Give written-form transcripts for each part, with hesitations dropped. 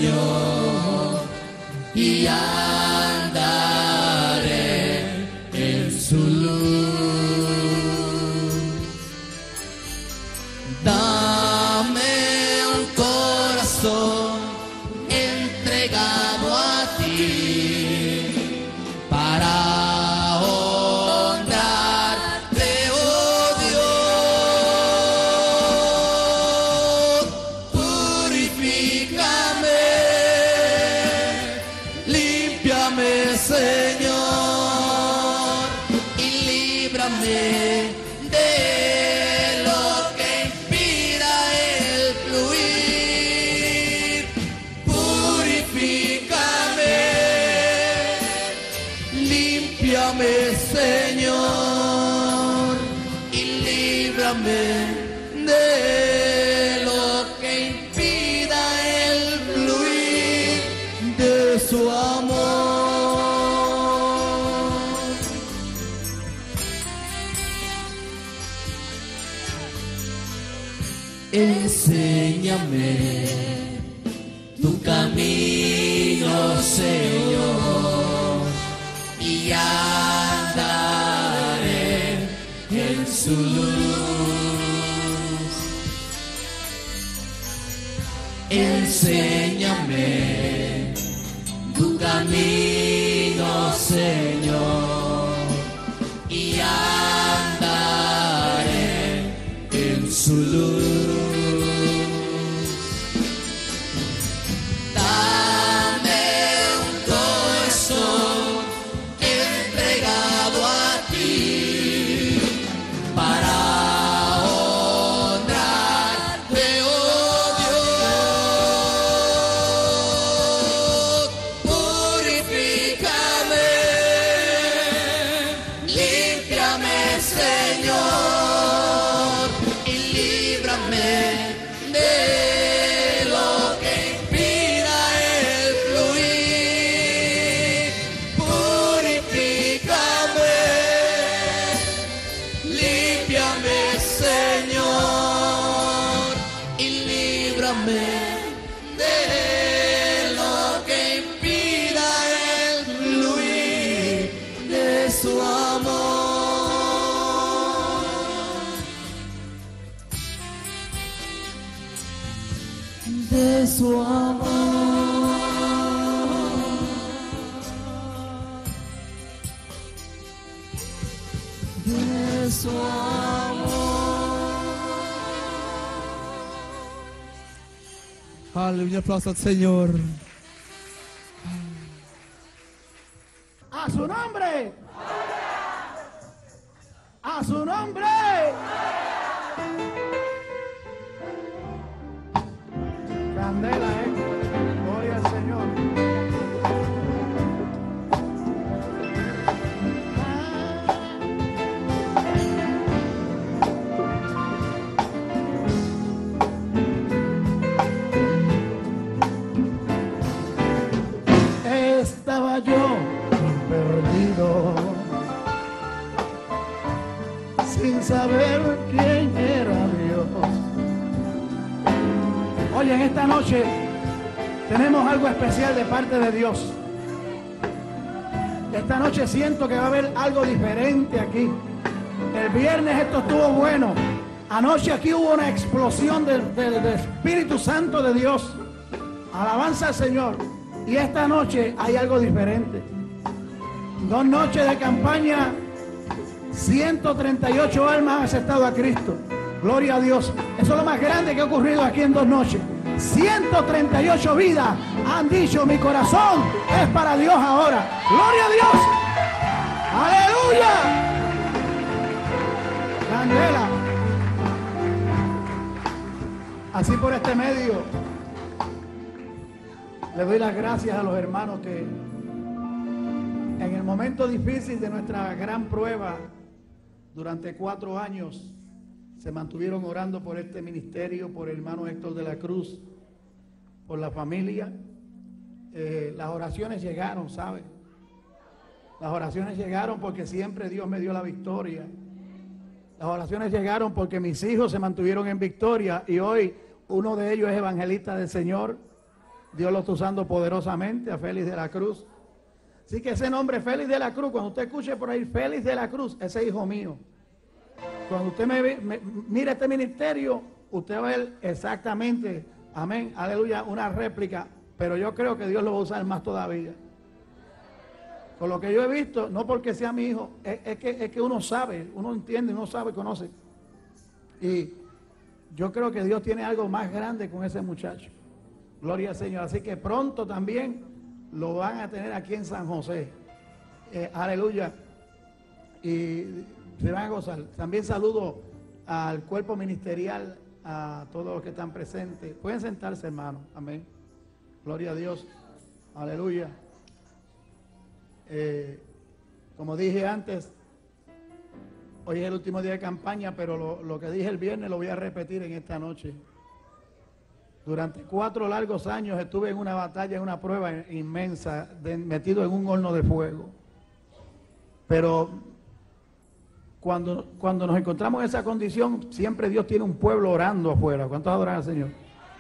Señor, y andaré en su luz. Dame un corazón entregado a ti para honrarte, oh Dios. Purifícame, límpiame, Señor, y líbrame de lo que impida el fluir. Purifícame, límpiame, Señor, y líbrame de lo que impida el fluir de su amor. Enséñame tu camino, Señor, y andaré en su luz. Enséñame tu camino, Señor, y andaré en su luz. Dame un corazón entregado a ti para honrarte, oh Dios. Purifícame, límpiame, Señor, y líbrame de lo que impida el fluir. Purifícame, límpiame, Señor, y líbrame de lo que impida el fluir de su amor. De su amor. De su amor. Aleluya, aplauso al Señor. A su nombre. A su nombre. Candela, gloria al Señor. Estaba yo perdido, sin saber quién era Dios. Oye, en esta noche tenemos algo especial de parte de Dios. Esta noche siento que va a haber algo diferente aquí. El viernes esto estuvo bueno. Anoche aquí hubo una explosión del Espíritu Santo de Dios. Alabanza al Señor. Y esta noche hay algo diferente. 2 noches de campaña, 138 almas han aceptado a Cristo. Gloria a Dios. Eso es lo más grande que ha ocurrido aquí en 2 noches. 138 vidas han dicho: mi corazón es para Dios ahora. Gloria a Dios. Aleluya. Candela. Así por este medio le doy las gracias a los hermanos que en el momento difícil de nuestra gran prueba durante 4 años se mantuvieron orando por este ministerio, por el hermano Héctor de la Cruz, por la familia. Las oraciones llegaron, ¿sabe? Las oraciones llegaron porque siempre Dios me dio la victoria. Las oraciones llegaron porque mis hijos se mantuvieron en victoria y hoy uno de ellos es evangelista del Señor. Dios lo está usando poderosamente, a Félix de la Cruz. Así que ese nombre, Félix de la Cruz, cuando usted escuche por ahí, Félix de la Cruz, ese es hijo mío. Cuando usted mire este ministerio, usted va a ver exactamente, amén, aleluya, una réplica, pero yo creo que Dios lo va a usar más todavía. Por lo que yo he visto, no porque sea mi hijo, es que uno sabe, uno entiende, uno sabe, conoce. Y yo creo que Dios tiene algo más grande con ese muchacho. Gloria al Señor. Así que pronto también lo van a tener aquí en San José. Aleluya. Y se van a gozar. También saludo al cuerpo ministerial, a todos los que están presentes. Pueden sentarse, hermanos. Amén. Gloria a Dios. Aleluya. Como dije antes, hoy es el último día de campaña, pero lo que dije el viernes lo voy a repetir en esta noche. Durante 4 largos años estuve en una batalla, en una prueba inmensa, metido en un horno de fuego. Pero cuando nos encontramos en esa condición, siempre Dios tiene un pueblo orando afuera. ¿Cuántos adoran al Señor?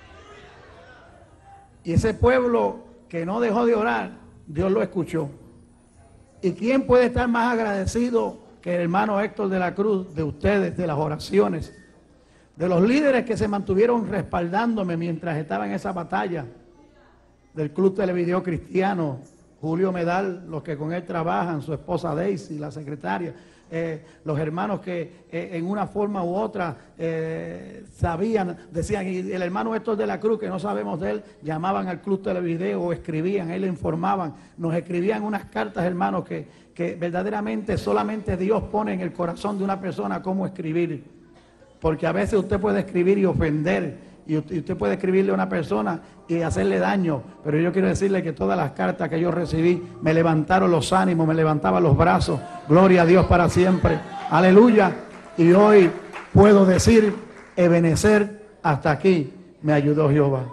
Y ese pueblo que no dejó de orar, Dios lo escuchó. ¿Y quién puede estar más agradecido que el hermano Héctor de la Cruz, de ustedes, de las oraciones, de los líderes que se mantuvieron respaldándome mientras estaba en esa batalla, del Club Televideo Cristiano, Julio Medal, los que con él trabajan, su esposa Daisy, la secretaria, los hermanos que en una forma u otra sabían, decían, y el hermano Héctor de la Cruz, que no sabemos de él, llamaban al Club Televideo o escribían, él le informaban, nos escribían unas cartas, hermanos, que verdaderamente solamente Dios pone en el corazón de una persona cómo escribir. Porque a veces usted puede escribir y ofender, y usted puede escribirle a una persona y hacerle daño, pero yo quiero decirle que todas las cartas que yo recibí me levantaron los ánimos, me levantaban los brazos, gloria a Dios para siempre, aleluya, y hoy puedo decir, Ebenezer, hasta aquí me ayudó Jehová.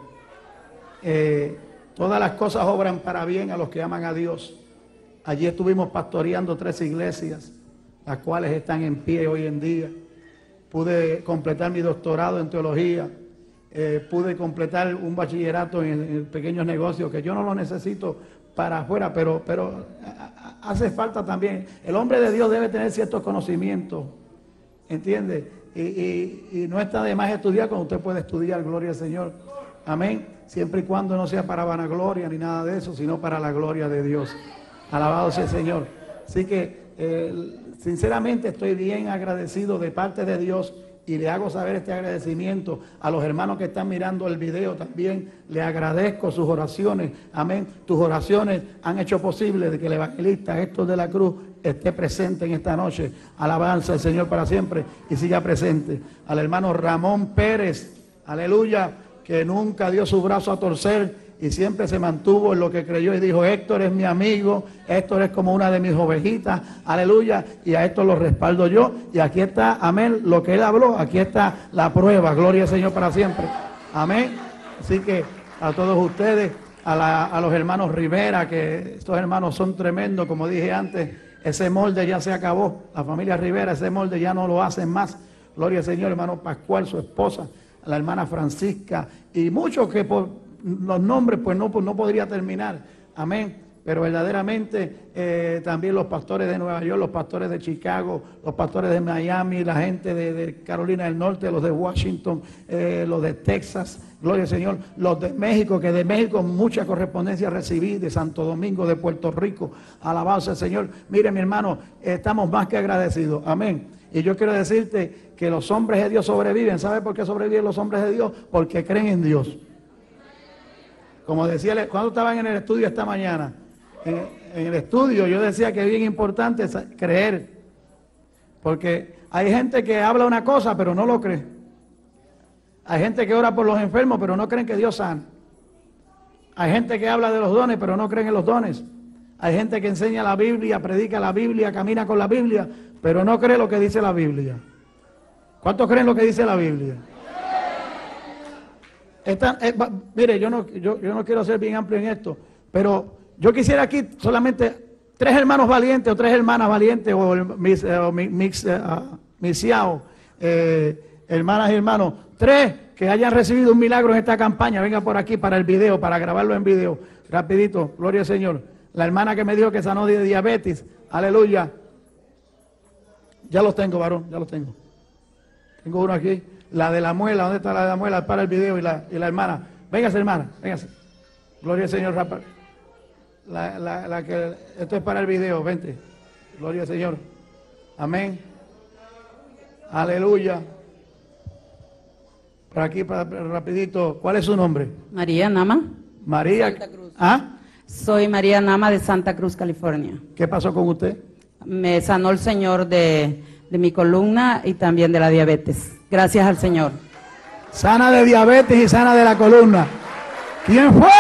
Todas las cosas obran para bien a los que aman a Dios. Allí estuvimos pastoreando 3 iglesias, las cuales están en pie hoy en día. Pude completar mi doctorado en teología, pude completar un bachillerato en pequeños negocios, que yo no lo necesito para afuera, pero hace falta también. El hombre de Dios debe tener ciertos conocimientos, ¿entiende? Y no está de más estudiar cuando usted puede estudiar, gloria al Señor. Amén. Siempre y cuando no sea para vanagloria ni nada de eso, sino para la gloria de Dios. Alabado sea el Señor. Así que sinceramente estoy bien agradecido de parte de Dios y le hago saber este agradecimiento a los hermanos que están mirando el video también. Le agradezco sus oraciones, amén. Tus oraciones han hecho posible de que el evangelista Héctor de la Cruz esté presente en esta noche. Alabanza al Señor para siempre y siga presente. Al hermano Ramón Pérez, aleluya, que nunca dio su brazo a torcer y siempre se mantuvo en lo que creyó y dijo, Héctor es mi amigo, Héctor es como una de mis ovejitas, aleluya, y a Héctor lo respaldo yo, y aquí está, amén, lo que él habló, aquí está la prueba, gloria al Señor para siempre, amén. Así que a todos ustedes, a los hermanos Rivera, que estos hermanos son tremendos, como dije antes, ese molde ya se acabó, la familia Rivera, ese molde ya no lo hacen más, gloria al Señor, hermano Pascual, su esposa, la hermana Francisca, y muchos que por los nombres pues no podría terminar, amén, pero verdaderamente también los pastores de Nueva York, los pastores de Chicago, los pastores de Miami, la gente de Carolina del Norte, los de Washington, los de Texas, gloria al Señor, los de México, que de México mucha correspondencia recibí, de Santo Domingo, de Puerto Rico, alabanza al Señor. Mire mi hermano, estamos más que agradecidos, amén. Y yo quiero decirte que los hombres de Dios sobreviven. ¿Sabe por qué sobreviven los hombres de Dios? Porque creen en Dios. Como decía, cuando estaban en el estudio esta mañana, en el estudio yo decía que es bien importante creer, porque hay gente que habla una cosa pero no lo cree. Hay gente que ora por los enfermos pero no creen que Dios sana. Hay gente que habla de los dones pero no creen en los dones. Hay gente que enseña la Biblia, predica la Biblia, camina con la Biblia, pero no cree lo que dice la Biblia. ¿Cuántos creen lo que dice la Biblia? Mire, yo no quiero ser bien amplio en esto, pero yo quisiera aquí solamente 3 hermanos valientes o 3 hermanas valientes o misiao, hermanas y hermanos, 3 que hayan recibido un milagro en esta campaña, venga por aquí para el video, para grabarlo en video. Rapidito, gloria al Señor. La hermana que me dijo que sanó de diabetes, aleluya. Ya los tengo, varón, ya los tengo. Tengo uno aquí. La de la muela, ¿dónde está la de la muela? Para el video y la hermana. Véngase, hermana, véngase. Gloria al Señor, Rafael. Esto es para el video, vente. Gloria al Señor. Amén. Aleluya. Por aquí, rapidito. ¿Cuál es su nombre? María Nama. María. Santa Cruz. ¿Ah? Soy María Nama de Santa Cruz, California. ¿Qué pasó con usted? Me sanó el Señor de mi columna y también de la diabetes. Gracias al Señor. Sana de diabetes y sana de la columna. ¿Quién fue?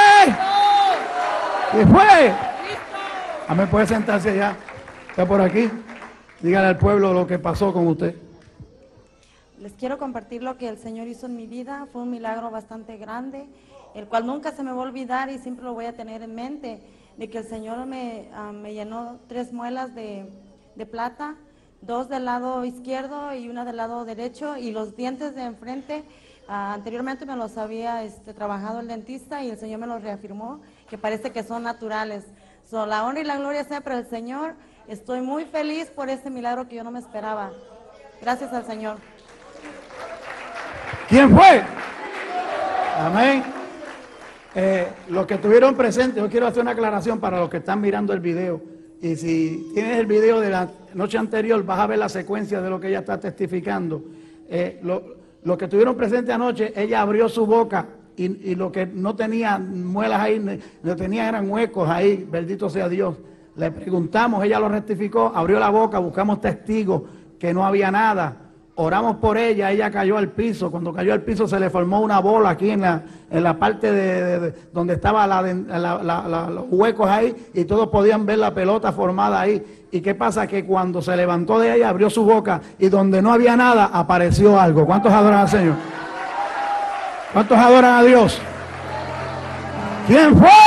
¿Quién fue? Amén, puede sentarse allá. Está por aquí. Dígale al pueblo lo que pasó con usted. Les quiero compartir lo que el Señor hizo en mi vida. Fue un milagro bastante grande, el cual nunca se me va a olvidar y siempre lo voy a tener en mente, de que el Señor me llenó 3 muelas de plata, 2 del lado izquierdo y 1 del lado derecho, y los dientes de enfrente, anteriormente me los había trabajado el dentista y el Señor me los reafirmó, que parece que son naturales. La honra y la gloria sea para el Señor. Estoy muy feliz por este milagro que yo no me esperaba. Gracias al Señor. ¿Quién fue? Amén. Los que estuvieron presentes, yo quiero hacer una aclaración para los que están mirando el video. Y si tienes el video de la noche anterior, vas a ver la secuencia de lo que ella está testificando. Los que estuvieron presentes anoche, ella abrió su boca y lo que no tenía muelas ahí, lo tenía eran huecos ahí, bendito sea Dios. Le preguntamos, ella lo rectificó, abrió la boca, buscamos testigos que no había nada. Oramos por ella, ella cayó al piso. Cuando cayó al piso se le formó una bola aquí en la parte de donde estaban los huecos ahí, y todos podían ver la pelota formada ahí. ¿Y qué pasa? Que cuando se levantó de ahí, abrió su boca y donde no había nada, apareció algo. ¿Cuántos adoran al Señor? ¿Cuántos adoran a Dios? ¿Quién fue?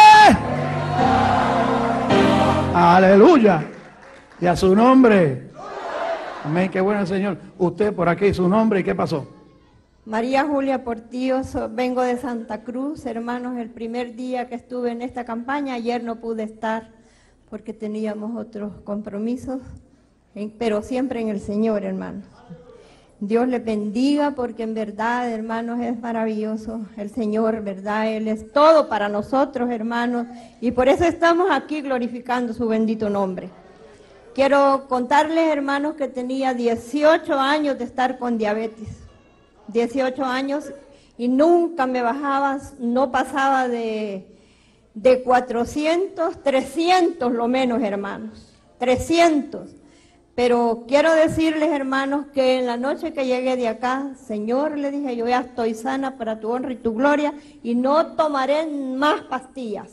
Aleluya. Y a su nombre. Amén, qué bueno el Señor. Usted por aquí, su nombre, ¿y qué pasó? María Julia Portillo, vengo de Santa Cruz, hermanos. El primer día que estuve en esta campaña, ayer no pude estar porque teníamos otros compromisos, pero siempre en el Señor, hermanos. Dios les bendiga, porque en verdad, hermanos, es maravilloso el Señor, ¿verdad? Él es todo para nosotros, hermanos, y por eso estamos aquí glorificando su bendito nombre. Quiero contarles, hermanos, que tenía 18 años de estar con diabetes. 18 años y nunca me bajaba, no pasaba de 400, 300 lo menos, hermanos. 300. Pero quiero decirles, hermanos, que en la noche que llegué de acá, Señor, le dije, yo ya estoy sana para tu honra y tu gloria y no tomaré más pastillas.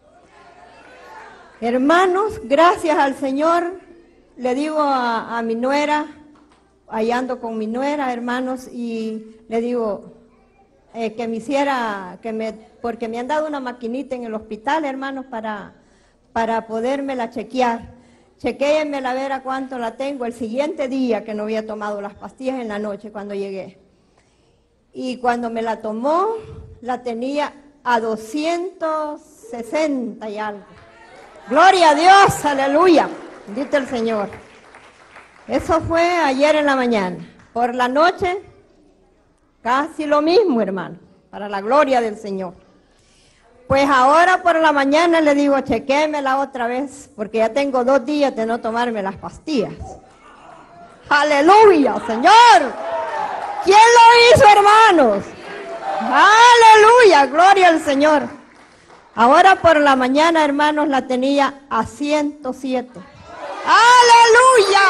Hermanos, gracias al Señor, le digo a mi nuera, allá ando con mi nuera, hermanos, y le digo que me hiciera, porque me han dado una maquinita en el hospital, hermanos, para podérmela chequear. Chequéenmela a ver a cuánto la tengo el siguiente día que no había tomado las pastillas en la noche cuando llegué. Y cuando me la tomó, la tenía a 260 y algo. Gloria a Dios, aleluya, bendito el Señor. Eso fue ayer en la mañana. Por la noche, casi lo mismo, hermano, para la gloria del Señor. Pues ahora por la mañana le digo, chequémela otra vez, porque ya tengo 2 días de no tomarme las pastillas. ¡Aleluya, Señor! ¿Quién lo hizo, hermanos? ¡Aleluya! ¡Gloria al Señor! Ahora por la mañana, hermanos, la tenía a 107. ¡Aleluya!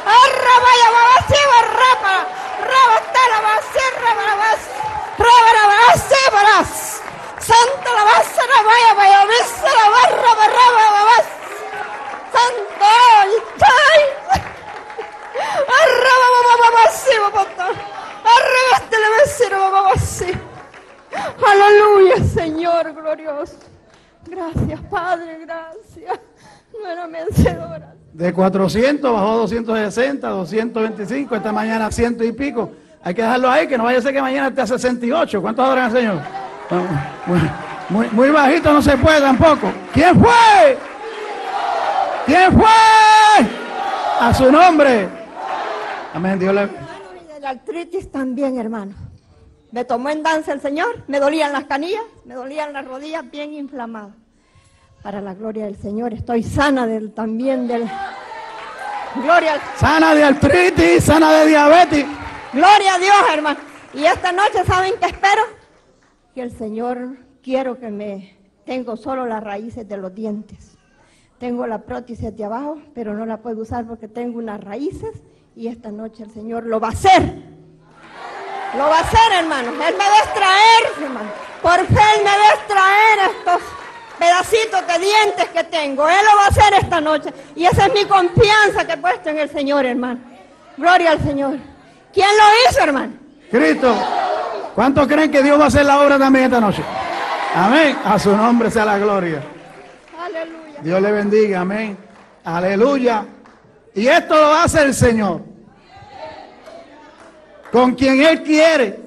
Santa la base, la vaya, vaya, vista la barra, barra, Santa, ay, arraba, aleluya, Señor glorioso. Gracias, Padre, gracias. No era merecedora. De 400 bajó a 260, 225, esta mañana 100 y pico. Hay que dejarlo ahí, que no vaya a ser que mañana esté a 68. ¿Cuántos adoran al Señor? Muy bajito no se puede tampoco. ¿Quién fue? ¿Quién fue? A su nombre. Amén. Dios le... Y de la artritis también, hermano. Me tomó en danza el Señor. Me dolían las canillas, me dolían las rodillas bien inflamadas. Para la gloria del Señor, estoy sana también del... Gloria al... Sana de artritis, sana de diabetes. Gloria a Dios, hermano. Y esta noche, ¿saben qué espero? Que el Señor, quiero que me... Tengo solo las raíces de los dientes. Tengo la prótesis de abajo, pero no la puedo usar porque tengo unas raíces. Y esta noche el Señor lo va a hacer. Lo va a hacer, hermano. Él me va a extraer, hermano. Por fe Él me va a extraer estos pedacitos de dientes que tengo. Él lo va a hacer esta noche. Y esa es mi confianza que he puesto en el Señor, hermano. Gloria al Señor. ¿Quién lo hizo, hermano? Cristo. ¿Cuántos creen que Dios va a hacer la obra también esta noche? Amén. A su nombre sea la gloria. Aleluya. Dios le bendiga. Amén. Aleluya. Y esto lo hace el Señor. Con quien Él quiere.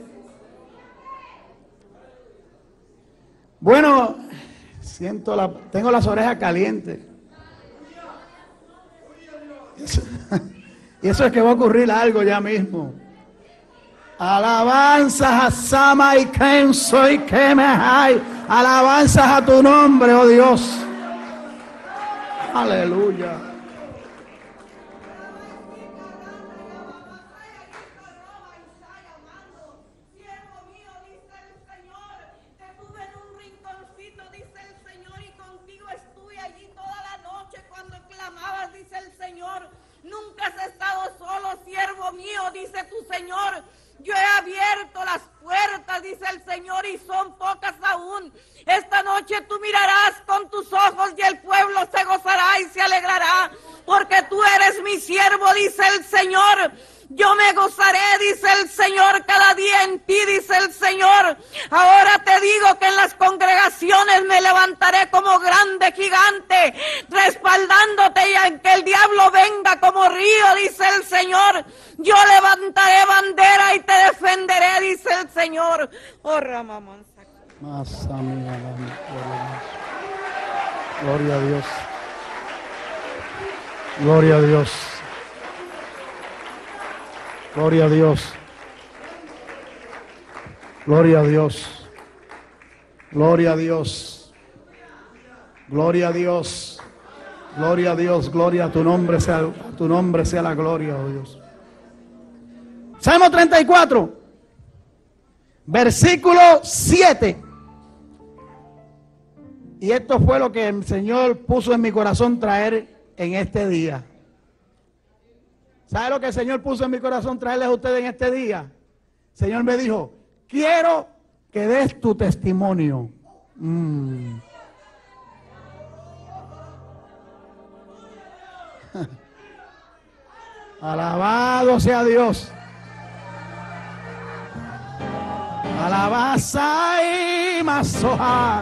Bueno, tengo las orejas calientes. Y eso es que va a ocurrir algo ya mismo. Alabanzas a Sama y Ken soy que me hay. Alabanzas a tu nombre, oh Dios. Aleluya. Nunca has estado solo, siervo mío, dice tu Señor. Yo he abierto las puertas, dice el Señor, y son pocas aún. Esta noche tú mirarás con tus ojos y el pueblo se gozará y se alegrará, porque tú eres mi siervo, dice el Señor. Yo me gozaré, dice el Señor, cada día en ti, dice el Señor. Ahora te digo que en las congregaciones me levantaré como grande gigante, respaldándote, y aunque el diablo venga como río, dice el Señor, yo levantaré bandera y te defenderé, dice el Señor. Oh, Ramamansa. Gloria a Dios. Gloria a Dios. Gloria a Dios. Gloria a Dios. Gloria a Dios. Gloria a Dios. Gloria a Dios. Gloria a tu nombre sea la gloria, oh Dios. Salmo 34, versículo 7. Y esto fue lo que el Señor puso en mi corazón traer en este día. ¿Sabe lo que el Señor puso en mi corazón traerles a ustedes en este día? El Señor me dijo, quiero que des tu testimonio. Alabado sea Dios. Alabanza y masoja.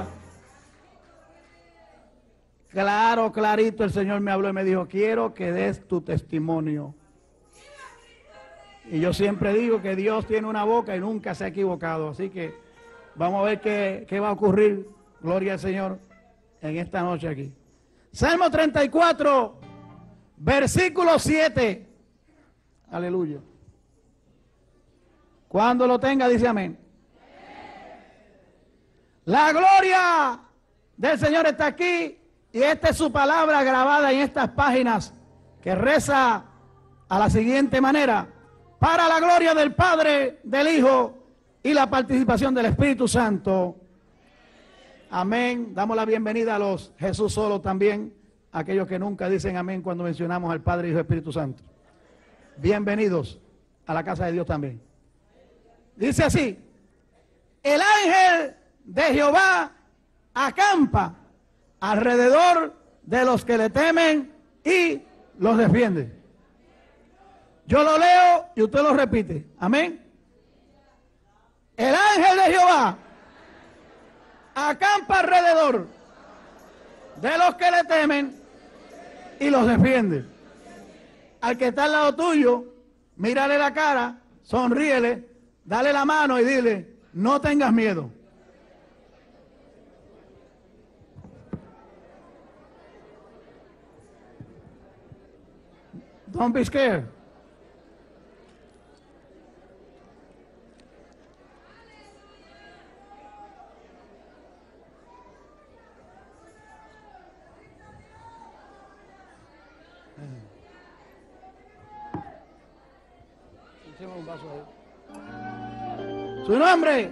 Claro, clarito el Señor me habló y me dijo, quiero que des tu testimonio. Y yo siempre digo que Dios tiene una boca y nunca se ha equivocado. Así que vamos a ver qué va a ocurrir, gloria al Señor, en esta noche aquí. Salmo 34, versículo 7. Aleluya. Cuando lo tenga, dice amén. La gloria del Señor está aquí. Y esta es su palabra grabada en estas páginas, que reza a la siguiente manera: para la gloria del Padre, del Hijo y la participación del Espíritu Santo. Amén. Damos la bienvenida a los Jesús solo también, aquellos que nunca dicen amén cuando mencionamos al Padre, Hijo y Espíritu Santo. Bienvenidos a la casa de Dios también. Dice así: el ángel de Jehová acampa alrededor de los que le temen y los defiende. Yo lo leo y usted lo repite. Amén. El ángel de Jehová acampa alrededor de los que le temen y los defiende. Al que está al lado tuyo, mírale la cara, sonríele, dale la mano y dile, no tengas miedo. Don't be scared. Echemos un vaso ahí. Su nombre.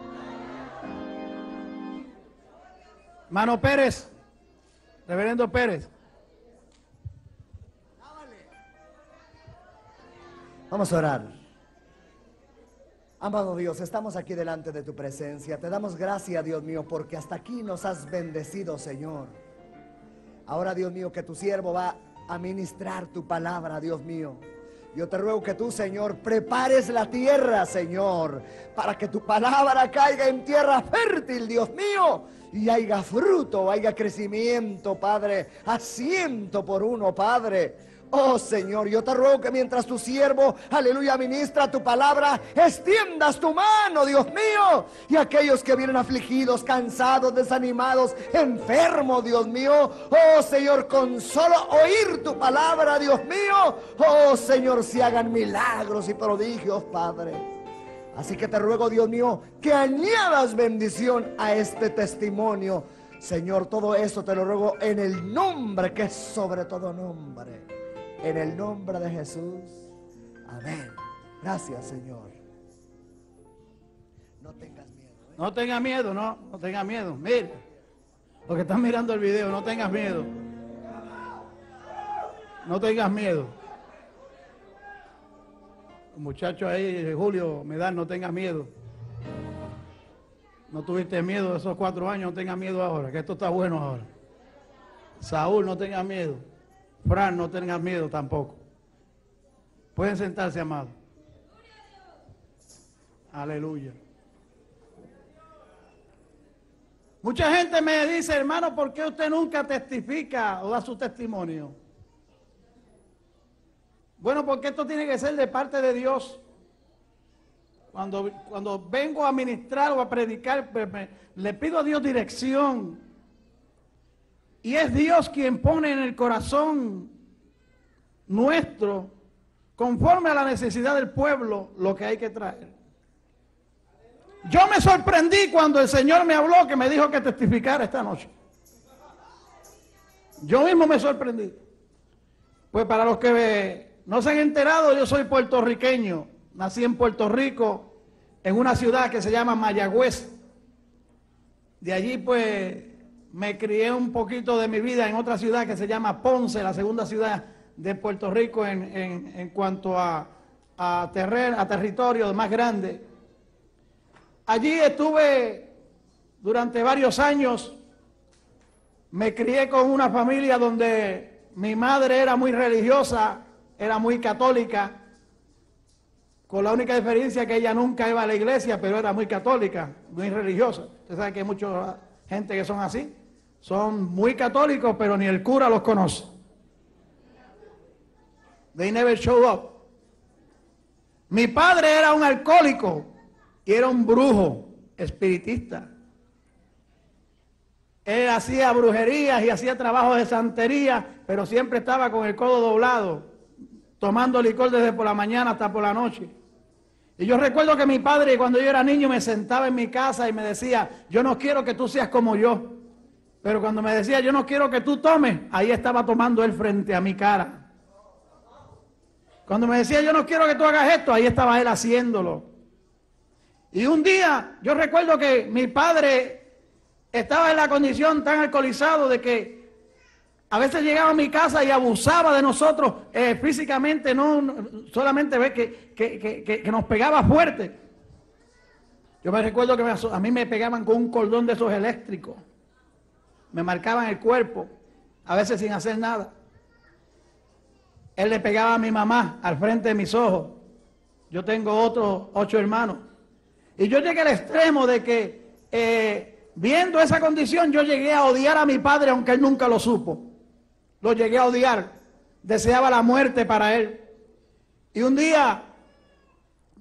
Mano Pérez. Reverendo Pérez. Vamos a orar. Amado Dios, estamos aquí delante de tu presencia. Te damos gracias, Dios mío, porque hasta aquí nos has bendecido, Señor. Ahora, Dios mío, que tu siervo va a ministrar tu palabra, Dios mío. Yo te ruego que tú, Señor, prepares la tierra, Señor, para que tu palabra caiga en tierra fértil, Dios mío, y haya fruto, haya crecimiento, Padre, a 100 por 1, Padre. Oh Señor, yo te ruego que mientras tu siervo, aleluya, ministra tu palabra, extiendas tu mano, Dios mío, y aquellos que vienen afligidos, cansados, desanimados, enfermos, Dios mío, oh Señor, con solo oír tu palabra, Dios mío, oh Señor, se hagan milagros y prodigios, Padre. Así que te ruego, Dios mío, que añadas bendición a este testimonio. Señor, todo esto te lo ruego en el nombre que es sobre todo nombre. En el nombre de Jesús. Amén. Gracias, Señor. No tengas miedo. No tengas miedo, no tengas miedo. Mira, los que están mirando el video, no tengas miedo. No tengas miedo. Muchachos ahí, Julio, me dan, no tengas miedo. No tuviste miedo de esos 4 años, no tengas miedo ahora, que esto está bueno ahora. Saúl, no tengas miedo. Fran, no tengas miedo tampoco. Pueden sentarse, amado. Aleluya. Mucha gente me dice, hermano, ¿por qué usted nunca testifica o da su testimonio? Bueno, porque esto tiene que ser de parte de Dios. Cuando vengo a ministrar o a predicar, le pido a Dios dirección. Y es Dios quien pone en el corazón nuestro, conforme a la necesidad del pueblo, lo que hay que traer. Yo me sorprendí cuando el Señor me habló, que me dijo que testificara esta noche. Yo mismo me sorprendí. Pues para los que no se han enterado, yo soy puertorriqueño. Nací en Puerto Rico, en una ciudad que se llama Mayagüez. De allí pues me crié un poquito de mi vida en otra ciudad que se llama Ponce, la segunda ciudad de Puerto Rico en cuanto a territorio más grande. Allí estuve durante varios años. Me crié con una familia donde mi madre era muy religiosa, era muy católica, con la única diferencia que ella nunca iba a la iglesia, pero era muy católica, muy religiosa. Usted sabe que hay mucha gente que son así. Son muy católicos, pero ni el cura los conoce. They never show up. Mi padre era un alcohólico y era un brujo espiritista. Él hacía brujerías y hacía trabajos de santería, pero siempre estaba con el codo doblado, tomando licor desde por la mañana hasta por la noche. Y yo recuerdo que mi padre, cuando yo era niño, me sentaba en mi casa y me decía, yo no quiero que tú seas como yo. Pero cuando me decía, yo no quiero que tú tomes, ahí estaba tomando él frente a mi cara. Cuando me decía, yo no quiero que tú hagas esto, ahí estaba él haciéndolo. Y un día, yo recuerdo que mi padre estaba en la condición tan alcoholizado de que a veces llegaba a mi casa y abusaba de nosotros físicamente, no solamente ve que nos pegaba fuerte. Yo me recuerdo que a mí me pegaban con un cordón de esos eléctricos. Me marcaban el cuerpo, a veces sin hacer nada. Él le pegaba a mi mamá al frente de mis ojos. Yo tengo otros 8 hermanos. Y yo llegué al extremo de que, viendo esa condición, yo llegué a odiar a mi padre, aunque él nunca lo supo. Lo llegué a odiar. Deseaba la muerte para él. Y un día,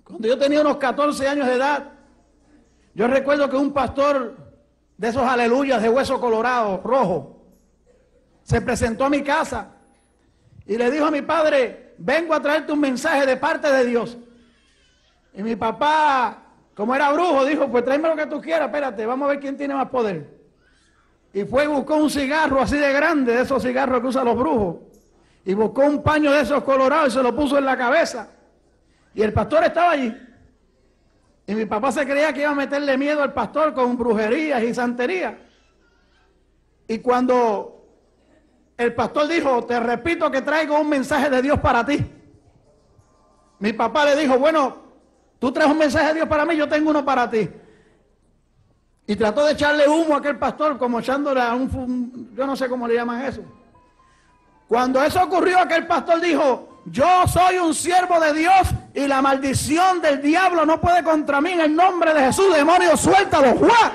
Cuando yo tenía unos 14 años de edad, yo recuerdo que un pastor de esos aleluyas de hueso colorado, rojo, se presentó a mi casa y le dijo a mi padre: vengo a traerte un mensaje de parte de Dios. Y mi papá, como era brujo, dijo: pues tráeme lo que tú quieras, espérate, vamos a ver quién tiene más poder. Y fue y buscó un cigarro así de grande, de esos cigarros que usan los brujos, y buscó un paño de esos colorados y se lo puso en la cabeza. Y el pastor estaba allí. Y mi papá se creía que iba a meterle miedo al pastor con brujerías y santerías. Y cuando el pastor dijo: te repito que traigo un mensaje de Dios para ti, mi papá le dijo: bueno, tú traes un mensaje de Dios para mí, yo tengo uno para ti. Y trató de echarle humo a aquel pastor, como echándole a yo no sé cómo le llaman eso. Cuando eso ocurrió, aquel pastor dijo: yo soy un siervo de Dios y la maldición del diablo no puede contra mí, en el nombre de Jesús, demonios, suéltalo, ¡juá!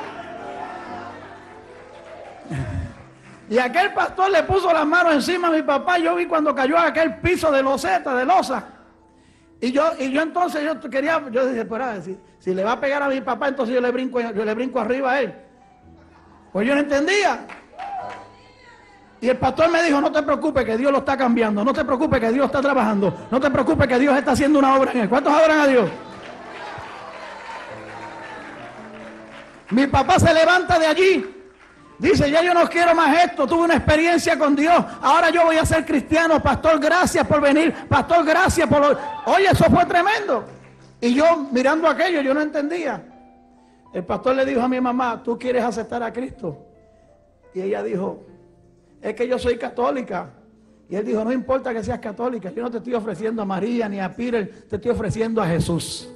Y aquel pastor le puso las manos encima a mi papá. Yo vi cuando cayó a aquel piso de loseta, de losa. Y yo entonces yo dije: pero si le va a pegar a mi papá, entonces yo le brinco arriba a él. Pues yo no entendía. Y el pastor me dijo: no te preocupes, que Dios lo está cambiando. No te preocupes, que Dios está trabajando. No te preocupes, que Dios está haciendo una obra en él. ¿Cuántos adoran a Dios? Mi papá se levanta de allí. Dice: ya yo no quiero más esto, tuve una experiencia con Dios, ahora yo voy a ser cristiano. Pastor, gracias por venir. Pastor, gracias por... Oye, eso fue tremendo. Y yo mirando aquello, yo no entendía. El pastor le dijo a mi mamá: ¿tú quieres aceptar a Cristo? Y ella dijo: es que yo soy católica. Y él dijo: no importa que seas católica, yo no te estoy ofreciendo a María ni a Peter, te estoy ofreciendo a Jesús.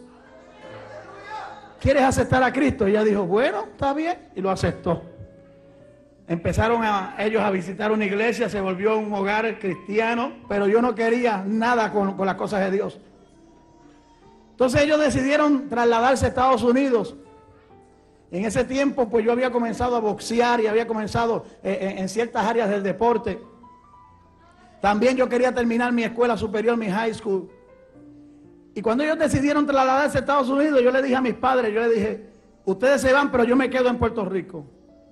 ¿Quieres aceptar a Cristo? Y ella dijo: bueno, está bien. Y lo aceptó. Empezaron ellos a visitar una iglesia, se volvió un hogar cristiano, pero yo no quería nada con las cosas de Dios. Entonces ellos decidieron trasladarse a Estados Unidos. En ese tiempo pues yo había comenzado a boxear y había comenzado en ciertas áreas del deporte. También yo quería terminar mi escuela superior, mi high school. Y cuando ellos decidieron trasladarse a Estados Unidos, yo le dije a mis padres, yo le dije: ustedes se van, pero yo me quedo en Puerto Rico.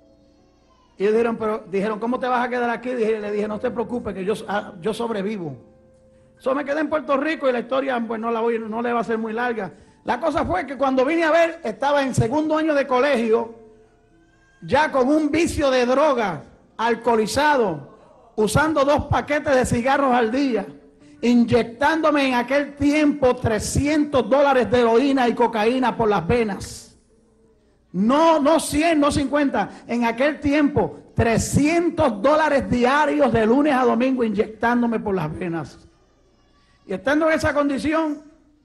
Y ellos dijeron: ¿cómo te vas a quedar aquí? Le dije: no te preocupes, que yo sobrevivo. So me quedé en Puerto Rico y la historia pues no le va a ser muy larga. La cosa fue que cuando vine a ver, estaba en segundo año de colegio, ya con un vicio de droga, alcoholizado, usando 2 paquetes de cigarros al día, inyectándome en aquel tiempo $300 de heroína y cocaína por las venas. No 100, no 50. En aquel tiempo, $300 diarios de lunes a domingo inyectándome por las venas. Y estando en esa condición,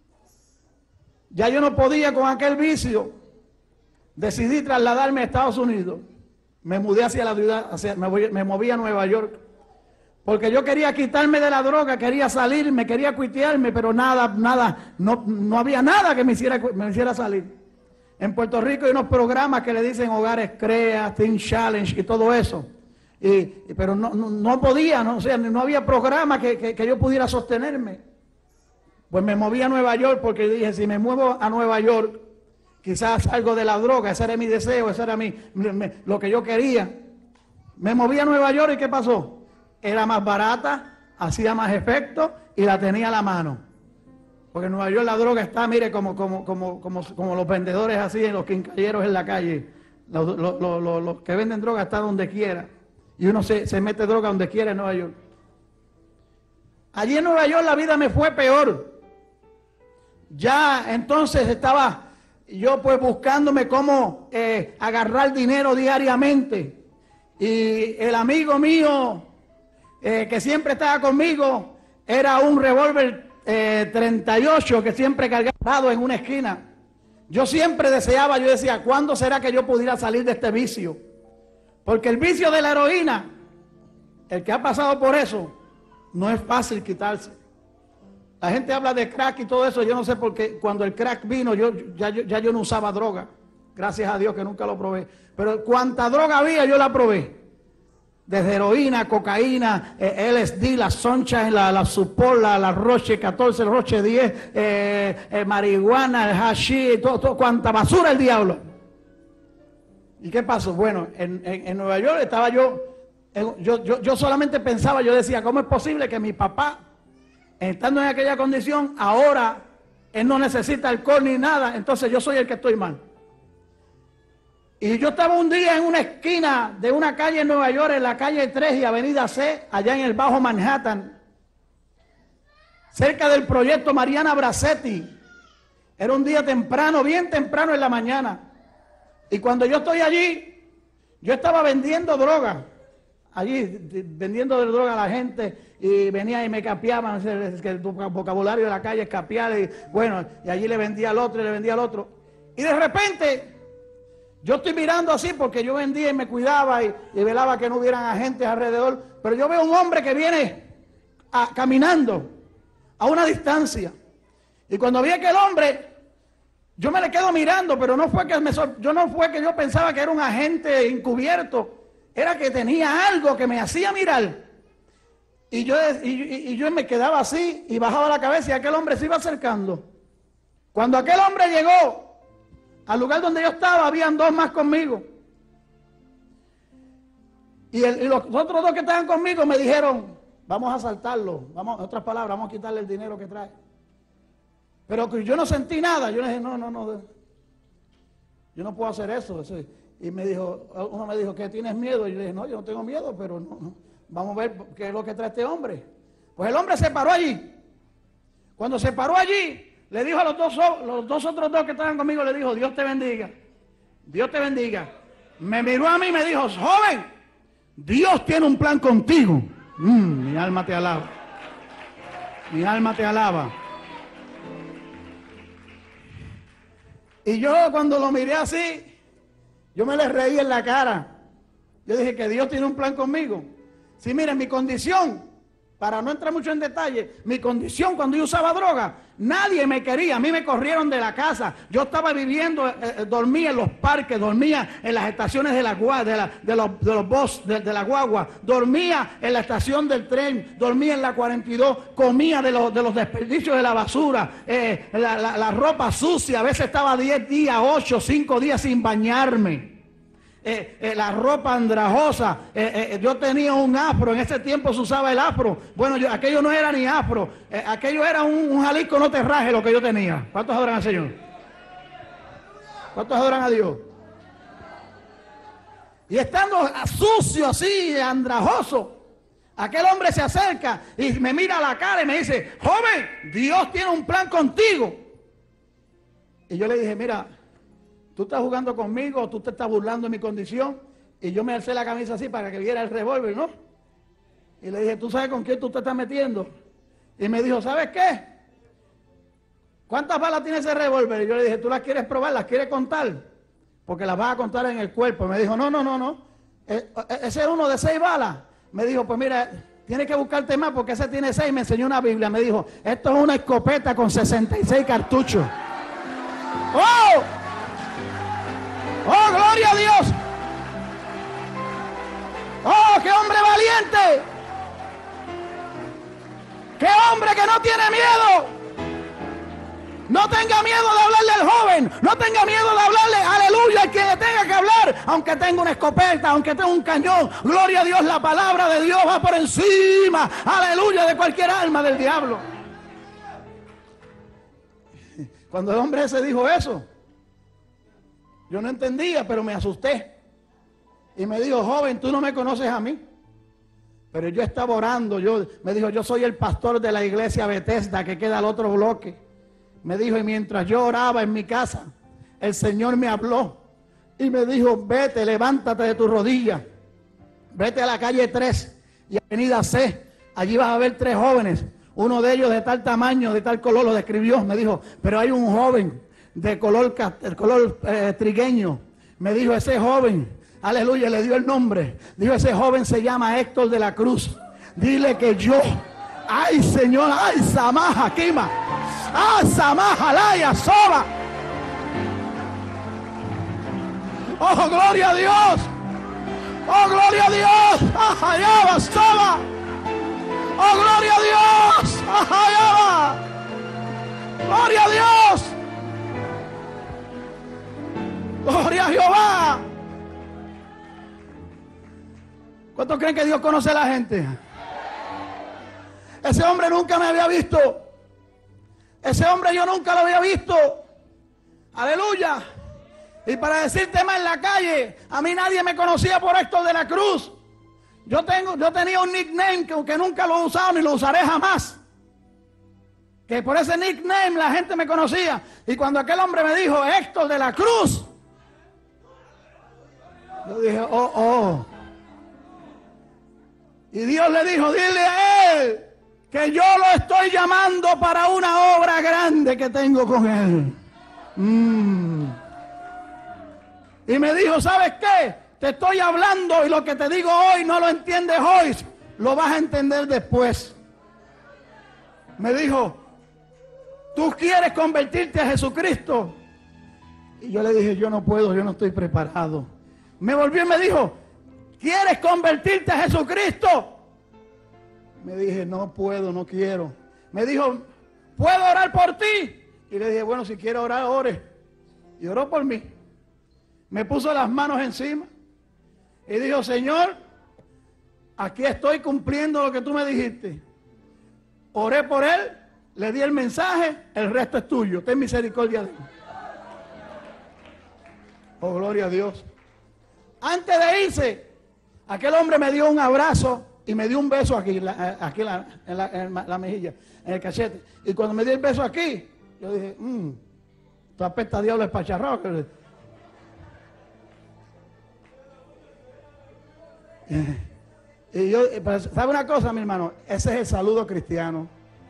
ya yo no podía con aquel vicio. Decidí trasladarme a Estados Unidos. Me mudé hacia la ciudad, me moví a Nueva York. Porque yo quería quitarme de la droga, quería salirme, quería cuitearme, pero nada, no había nada que me hiciera salir. En Puerto Rico hay unos programas que le dicen Hogares Crea, Teen Challenge y todo eso. Pero no podía, o sea, no había programa que yo pudiera sostenerme. Pues me moví a Nueva York porque dije: si me muevo a Nueva York, quizás salgo de la droga. Ese era mi deseo, ese era lo que yo quería. Me moví a Nueva York y ¿qué pasó? Era más barata, hacía más efecto y la tenía a la mano. Porque en Nueva York la droga está, mire, como los vendedores así, en los quincalleros en la calle. Los que venden droga están donde quiera. Y uno se mete droga donde quiera en Nueva York. Allí en Nueva York la vida me fue peor. Ya entonces estaba yo pues buscándome cómo agarrar dinero diariamente. Y el amigo mío que siempre estaba conmigo era un revólver 38 que siempre cargaba en una esquina. Yo siempre deseaba, yo decía: ¿cuándo será que yo pudiera salir de este vicio? Porque el vicio de la heroína, el que ha pasado por eso, no es fácil quitarse. La gente habla de crack y todo eso. Yo no sé por qué cuando el crack vino yo no usaba droga. Gracias a Dios que nunca lo probé. Pero cuanta droga había yo la probé. desde heroína, cocaína, LSD, la Sunshine, la Supor, la Roche 14, la Roche 10, marihuana, el hashish, todo, cuanta basura el diablo. ¿Y qué pasó? Bueno, en Nueva York estaba yo solamente pensaba, yo decía, ¿cómo es posible que mi papá, estando en aquella condición, ahora él no necesita alcohol ni nada? Entonces yo soy el que estoy mal. Y yo estaba un día en una esquina de una calle en Nueva York, en la calle 3 y avenida C, allá en el Bajo Manhattan, cerca del proyecto Mariana Bracetti. Era un día temprano, bien temprano en la mañana. Y cuando yo estoy allí, yo estaba vendiendo droga. Allí, vendiendo droga a la gente, y venía y me capeaban, el vocabulario de la calle es capear, y bueno, y allí le vendía al otro y le vendía al otro. Y de repente, yo estoy mirando así porque yo vendía y me cuidaba y velaba que no hubieran agentes alrededor, pero yo veo un hombre que viene caminando a una distancia. Y cuando vi aquel hombre, yo me le quedo mirando, pero no fue que yo pensaba que era un agente encubierto, era que tenía algo que me hacía mirar. Y yo me quedaba así y bajaba la cabeza y aquel hombre se iba acercando. Cuando aquel hombre llegó al lugar donde yo estaba, habían dos más conmigo. Y los otros dos que estaban conmigo me dijeron, vamos a asaltarlo, en otras palabras, vamos a quitarle el dinero que trae. Pero yo no sentí nada, yo le dije, no, yo no puedo hacer eso. Y uno me dijo, ¿qué tienes miedo? Y yo le dije, no, yo no tengo miedo, pero no. Vamos a ver qué es lo que trae este hombre. Pues el hombre se paró allí. Cuando se paró allí, le dijo a los dos otros dos que estaban conmigo, le dijo, Dios te bendiga. Dios te bendiga. Me miró a mí y me dijo, joven, Dios tiene un plan contigo. Mi alma te alaba. Mi alma te alaba. Y yo cuando lo miré así, yo me le reí en la cara. Yo dije que Dios tiene un plan conmigo. Sí, miren, mi condición, para no entrar mucho en detalle, mi condición cuando yo usaba droga, nadie me quería, a mí me corrieron de la casa. Yo estaba viviendo, dormía en los parques, dormía en las estaciones de la guagua, dormía en la estación del tren, dormía en la 42, comía de los desperdicios de la basura, la ropa sucia, a veces estaba 10 días, 8, 5 días sin bañarme. La ropa andrajosa, yo tenía un afro, en ese tiempo se usaba el afro. Bueno, aquello no era ni afro, aquello era un Jalisco no te raje lo que yo tenía. ¿Cuántos adoran al Señor? ¿Cuántos adoran a Dios? Y estando sucio así, andrajoso, aquel hombre se acerca y me mira a la cara y me dice, joven, Dios tiene un plan contigo. Y yo le dije, mira, tú estás jugando conmigo, tú te estás burlando de mi condición. Y yo me alcé la camisa así para que viera el revólver, ¿no? Y le dije, ¿tú sabes con quién tú te estás metiendo? Y me dijo, ¿sabes qué? ¿Cuántas balas tiene ese revólver? Y yo le dije, ¿tú las quieres probar? ¿Las quieres contar? Porque las vas a contar en el cuerpo. Y me dijo, no. Ese es uno de 6 balas. Me dijo, pues mira, tienes que buscarte más porque ese tiene 6. Me enseñó una Biblia. Me dijo, esto es una escopeta con 66 cartuchos. ¡Oh! ¡Oh, gloria a Dios! ¡Oh, qué hombre valiente! ¡Qué hombre que no tiene miedo! No tenga miedo de hablarle al joven. No tenga miedo de hablarle, aleluya, al que le tenga que hablar. Aunque tenga una escopeta, aunque tenga un cañón. Gloria a Dios, la palabra de Dios va por encima, aleluya, de cualquier alma del diablo. Cuando el hombre ese dijo eso, yo no entendía, pero me asusté. Y me dijo, joven, tú no me conoces a mí. Pero yo estaba orando. Me dijo, yo soy el pastor de la iglesia Bethesda que queda al otro bloque. Me dijo, y mientras yo oraba en mi casa, el Señor me habló. Y me dijo, vete, levántate de tu rodilla. Vete a la calle 3 y avenida C. Allí vas a ver 3 jóvenes. Uno de ellos de tal tamaño, de tal color, lo describió. Me dijo, pero hay un joven de color trigueño. Me dijo, ese joven, aleluya, le dio el nombre. Dijo, ese joven se llama Héctor de la Cruz. Dile que yo, ay Señor, ay Samaja Kima, ay Samaja Laya Soba. Oh, gloria a Dios. Oh, gloria a Dios. Allá va, estaba. Oh, gloria a Dios. Allá va. Gloria a Dios. Gloria a Jehová. ¿Cuántos creen que Dios conoce a la gente? Ese hombre nunca me había visto. Ese hombre yo nunca lo había visto. Aleluya. Y para decirte más, en la calle, a mí nadie me conocía por Héctor de la Cruz. Yo tenía un nickname que nunca lo he usado ni lo usaré jamás. Que por ese nickname la gente me conocía. Y cuando aquel hombre me dijo Héctor de la Cruz, yo dije, oh. Y Dios le dijo, dile a él que yo lo estoy llamando para una obra grande que tengo con él. Y me dijo, ¿sabes qué? Te estoy hablando y lo que te digo hoy no lo entiendes hoy, lo vas a entender después. Me dijo, ¿tú quieres convertirte a Jesucristo? Y yo le dije, yo no puedo, yo no estoy preparado. Me volvió y me dijo, ¿quieres convertirte a Jesucristo? Me dije, no puedo, no quiero. Me dijo, ¿puedo orar por ti? Y le dije, bueno, si quiere orar, ore. Y oró por mí. Me puso las manos encima y dijo, Señor, aquí estoy cumpliendo lo que tú me dijiste. Oré por él, le di el mensaje, el resto es tuyo. Ten misericordia de él. Oh, gloria a Dios. Antes de irse, aquel hombre me dio un abrazo y me dio un beso aquí, en la mejilla, en el cachete. Y cuando me dio el beso aquí, yo dije, tú apesta a diablo espacharrado. Y yo, ¿sabe una cosa, mi hermano? Ese es el saludo cristiano.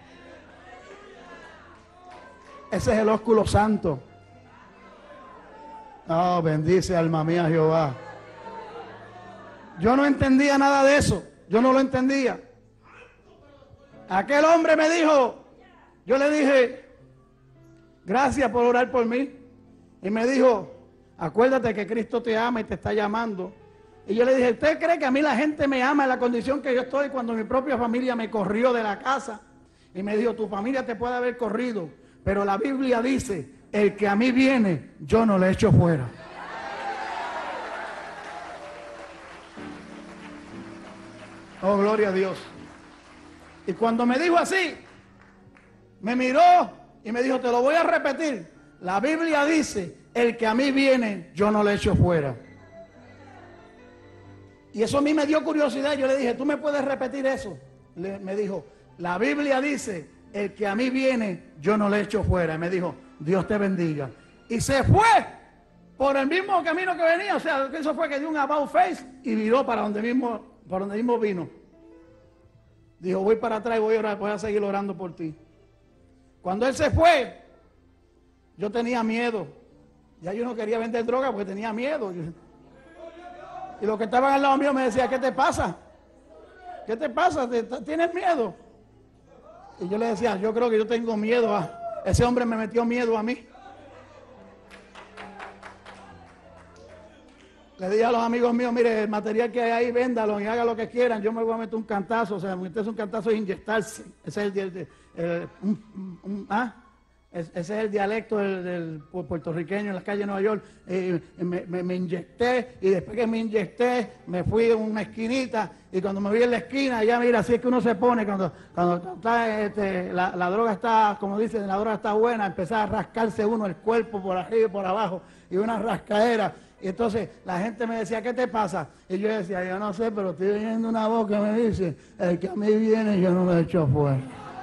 Ese es el ósculo santo. Oh, bendice alma mía Jehová. Yo no entendía nada de eso. Yo no lo entendía. Aquel hombre me dijo, yo le dije, gracias por orar por mí. Y me dijo, acuérdate que Cristo te ama y te está llamando. Y yo le dije, ¿usted cree que a mí la gente me ama en la condición que yo estoy cuando mi propia familia me corrió de la casa? Y me dijo, tu familia te puede haber corrido, pero la Biblia dice, el que a mí viene, yo no le echo fuera. Oh, gloria a Dios. Y cuando me dijo así, me miró y me dijo, te lo voy a repetir. La Biblia dice, el que a mí viene, yo no le echo fuera. Y eso a mí me dio curiosidad. Yo le dije, ¿tú me puedes repetir eso? Me dijo, la Biblia dice, el que a mí viene, yo no le echo fuera. Y me dijo, Dios te bendiga. Y se fue por el mismo camino que venía. O sea, eso fue que dio un about face y viró para donde mismo vino. Dijo, voy para atrás y voy a orar, voy a seguir orando por ti. Cuando él se fue, yo tenía miedo. Ya yo no quería vender droga porque tenía miedo. Y los que estaban al lado mío me decían, ¿qué te pasa? ¿Qué te pasa? ¿Tienes miedo? Y yo le decía, yo creo que yo tengo miedo. Ese hombre me metió miedo a mí. Le dije a los amigos míos, mire, el material que hay ahí, véndalo y haga lo que quieran. Yo me voy a meter un cantazo. O sea, meterse un cantazo es inyectarse. Ese es el dialecto del puertorriqueño en las calles de Nueva York. Me inyecté y después que me inyecté me fui a una esquinita y cuando me vi en la esquina, ya mira, así es que uno se pone cuando está, la droga está, como dicen, la droga está buena, empezar a rascarse uno el cuerpo por arriba y por abajo y una rascadera. Y entonces la gente me decía, ¿qué te pasa? Y yo decía, yo no sé, pero estoy oyendo una voz que me dice, el que a mí viene yo no lo echo fuera.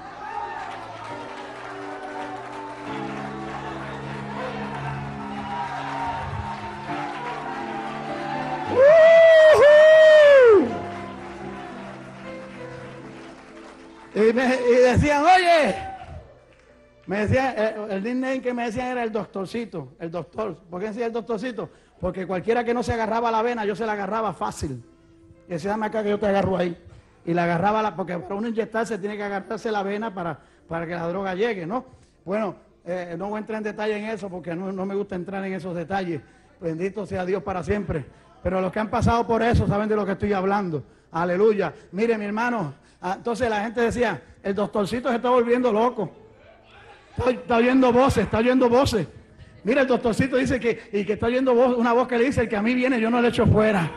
Y decían, oye, me decían, el nickname que me decían era el doctorcito, el doctor. ¿Por qué decía el doctorcito? Porque cualquiera que no se agarraba la vena, yo se la agarraba fácil. Y decía, dame acá que yo te agarro ahí. Y la agarraba, porque para uno inyectarse tiene que agarrarse la vena para que la droga llegue, ¿no? Bueno, no voy a entrar en detalle en eso porque no me gusta entrar en esos detalles. Bendito sea Dios para siempre. Pero los que han pasado por eso saben de lo que estoy hablando. Aleluya. Mire, mi hermano, entonces la gente decía, el doctorcito se está volviendo loco. Está oyendo voces, está oyendo voces. Mira, el doctorcito dice que está oyendo una voz que le dice, el que a mí viene yo no le echo fuera.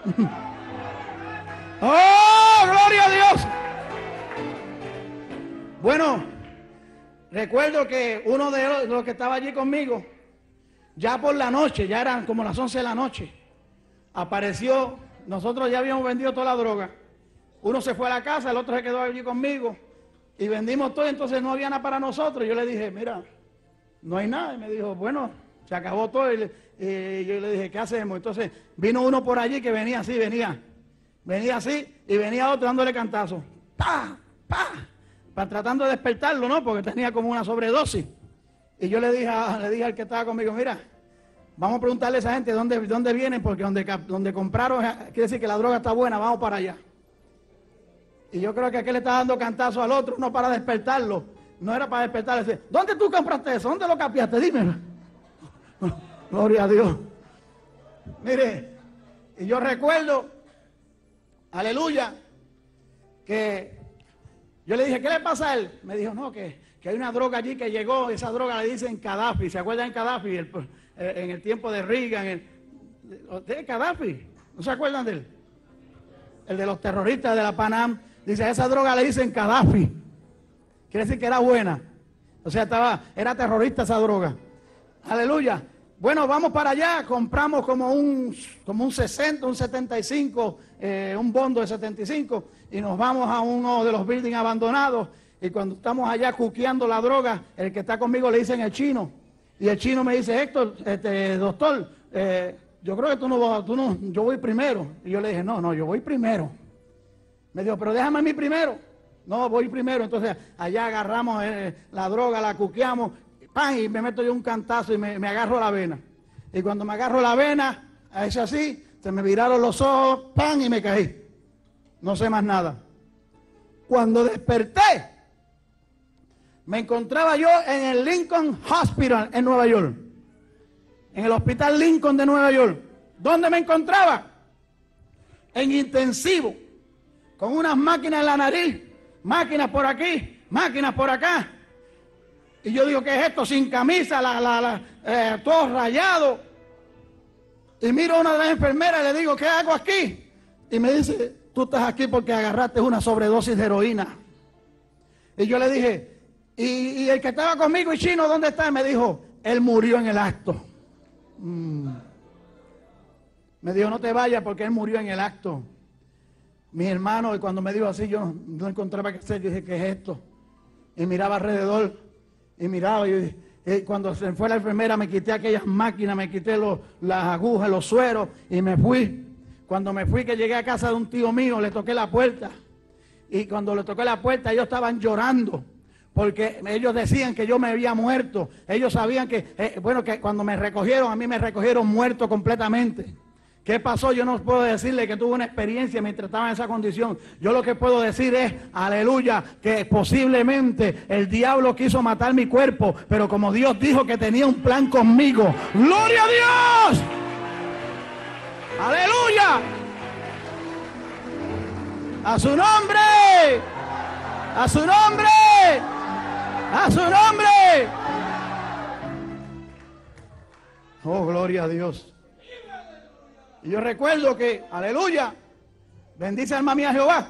¡Oh, gloria a Dios! Bueno, recuerdo que uno de los que estaba allí conmigo, ya por la noche, ya eran como las 11 de la noche, apareció, nosotros ya habíamos vendido toda la droga. Uno se fue a la casa, el otro se quedó allí conmigo y vendimos todo, entonces no había nada para nosotros. Yo le dije, mira, no hay nada. Y me dijo, bueno, se acabó todo. Y yo le dije, ¿qué hacemos? Entonces vino uno por allí que venía así, venía así y venía otro dándole cantazo. ¡Pah! ¡Pah! Para tratando de despertarlo, ¿no? Porque tenía como una sobredosis. Y yo le dije al que estaba conmigo, mira, vamos a preguntarle a esa gente dónde vienen, porque donde compraron, quiere decir que la droga está buena, vamos para allá. Y yo creo que aquel le estaba dando cantazo al otro, no para despertarlo. No era para despertarlo. Decir, ¿dónde tú compraste eso? ¿Dónde lo capiaste? Dime. Gloria a Dios. Mire, y yo recuerdo, aleluya, que yo le dije, ¿qué le pasa a él? Me dijo, no, que hay una droga allí que llegó, esa droga le dicen Gaddafi. ¿Se acuerdan de Gaddafi? En el tiempo de Reagan. ¿De Gaddafi? ¿No se acuerdan de él? El de los terroristas de la Panam. Dice, a esa droga le dicen Gaddafi. Quiere decir que era buena. O sea, era terrorista esa droga. Aleluya. Bueno, vamos para allá. Compramos como un 60, un 75, un bondo de 75. Y nos vamos a uno de los buildings abandonados. Y cuando estamos allá cuqueando la droga, el que está conmigo le dicen el chino. Y el chino me dice, Héctor, doctor, yo creo que tú no, yo voy primero. Y yo le dije, no, yo voy primero. Me dijo, pero déjame a mí primero. No, voy primero. Entonces allá agarramos la droga, la cuqueamos, ¡pam! Y me meto yo un cantazo y me agarro la vena. Y cuando me agarro la vena, es así, se me viraron los ojos, ¡pam! Y me caí. No sé más nada. Cuando desperté, me encontraba yo en el Lincoln Hospital en Nueva York. En el Hospital Lincoln de Nueva York. ¿Dónde me encontraba? En intensivo. Con unas máquinas en la nariz. Máquinas por aquí, máquinas por acá. Y yo digo, ¿qué es esto? Sin camisa, todo rayado. Y miro a una de las enfermeras y le digo, ¿qué hago aquí? Y me dice, tú estás aquí porque agarraste una sobredosis de heroína. Y yo le dije, ¿y el que estaba conmigo y chino, dónde está? Y me dijo, él murió en el acto. Me dijo, no te vayas porque él murió en el acto. Mi hermano, y cuando me dijo así, yo no encontraba qué hacer. Yo dije, ¿qué es esto? Y miraba alrededor, y miraba, y cuando se fue la enfermera, me quité aquellas máquinas, me quité las agujas, los sueros, y me fui. Cuando me fui, que llegué a casa de un tío mío, le toqué la puerta. Y cuando le toqué la puerta, ellos estaban llorando. Porque ellos decían que yo me había muerto. Ellos sabían que cuando me recogieron, a mí me recogieron muerto completamente. ¿Qué pasó? Yo no puedo decirle que tuve una experiencia mientras estaba en esa condición. Yo lo que puedo decir es, aleluya, que posiblemente el diablo quiso matar mi cuerpo, pero como Dios dijo que tenía un plan conmigo. ¡Gloria a Dios! ¡Aleluya! ¡A su nombre! ¡A su nombre! ¡A su nombre! Oh, gloria a Dios. Y yo recuerdo que, aleluya, bendice alma mía Jehová.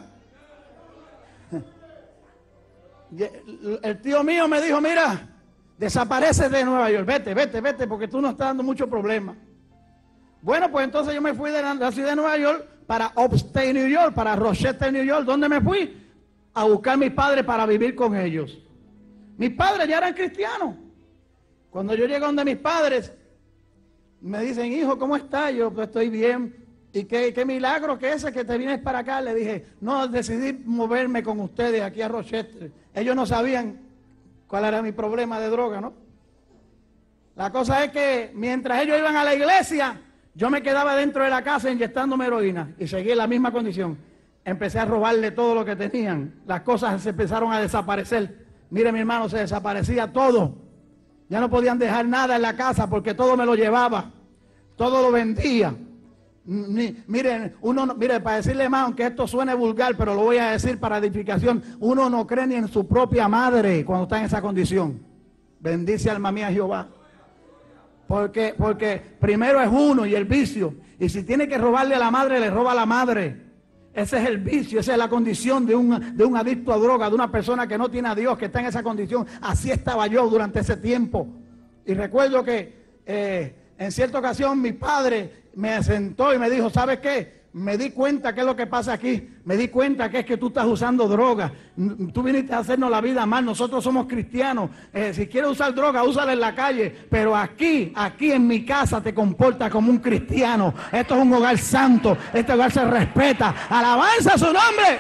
El tío mío me dijo, mira, desaparece de Nueva York, vete, porque tú no estás dando mucho problema. Bueno, pues entonces yo me fui de la ciudad de Nueva York para Upstate New York, para Rochester, New York. ¿Dónde me fui? A buscar a mis padres para vivir con ellos. Mis padres ya eran cristianos. Cuando yo llego donde mis padres, me dicen, hijo, ¿cómo estás? Yo, pues estoy bien. ¿Y qué milagro que ese que te vienes para acá? Le dije, no, decidí moverme con ustedes aquí a Rochester. Ellos no sabían cuál era mi problema de droga, ¿no? La cosa es que mientras ellos iban a la iglesia, yo me quedaba dentro de la casa inyectándome heroína y seguí en la misma condición. Empecé a robarle todo lo que tenían. Las cosas se empezaron a desaparecer. Mire, mi hermano, se desaparecía todo. Ya no podían dejar nada en la casa porque todo me lo llevaba. Todo lo vendía. Miren, mire, para decirle más, aunque esto suene vulgar, pero lo voy a decir para edificación, uno no cree ni en su propia madre cuando está en esa condición. Bendice alma mía Jehová. Porque primero es uno y el vicio. Y si tiene que robarle a la madre, le roba a la madre. Ese es el vicio, esa es la condición de un adicto a droga, de una persona que no tiene a Dios, que está en esa condición. Así estaba yo durante ese tiempo. Y recuerdo que en cierta ocasión mi padre me sentó y me dijo, ¿sabes qué? Me di cuenta que es lo que pasa aquí. Me di cuenta que es que tú estás usando droga. Tú viniste a hacernos la vida mal. Nosotros somos cristianos. Si quieres usar droga, úsala en la calle. Pero aquí en mi casa te comportas como un cristiano. Esto es un hogar santo. Este hogar se respeta. Alabanza a su nombre.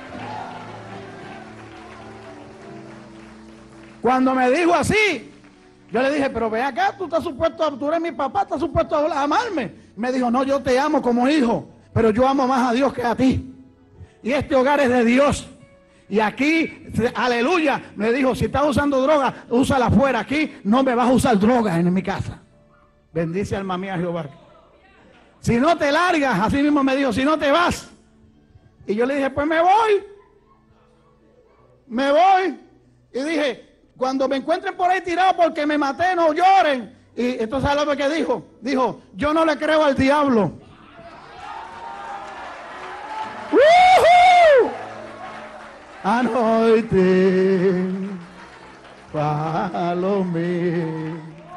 Cuando me dijo así, yo le dije, pero ve acá, tú eres mi papá, estás supuesto a amarme. Me dijo, no, yo te amo como hijo, pero yo amo más a Dios que a ti. Y este hogar es de Dios. Y aquí, aleluya, me dijo, si estás usando droga, úsala afuera. Aquí no me vas a usar droga en mi casa. Bendice alma mía Jehová. Si no te largas, así mismo me dijo, si no te vas. Y yo le dije, pues me voy. Me voy. Y dije, cuando me encuentren por ahí tirado porque me maté, no lloren. Y entonces, ¿sabes lo que dijo? Dijo, yo no le creo al diablo. ¡Woohoo! Anointing, follow me.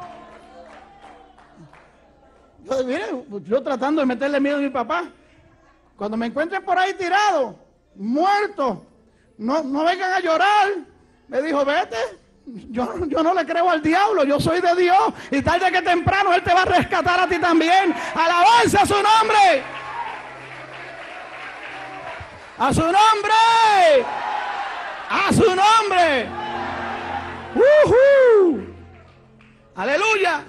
Yo tratando de meterle miedo a mi papá. Cuando me encuentren por ahí tirado, muerto, no vengan a llorar. Me dijo, vete. Yo no le creo al diablo, yo soy de Dios y tarde que temprano Él te va a rescatar a ti también. Alabanza a su nombre. A su nombre. A su nombre. Aleluya.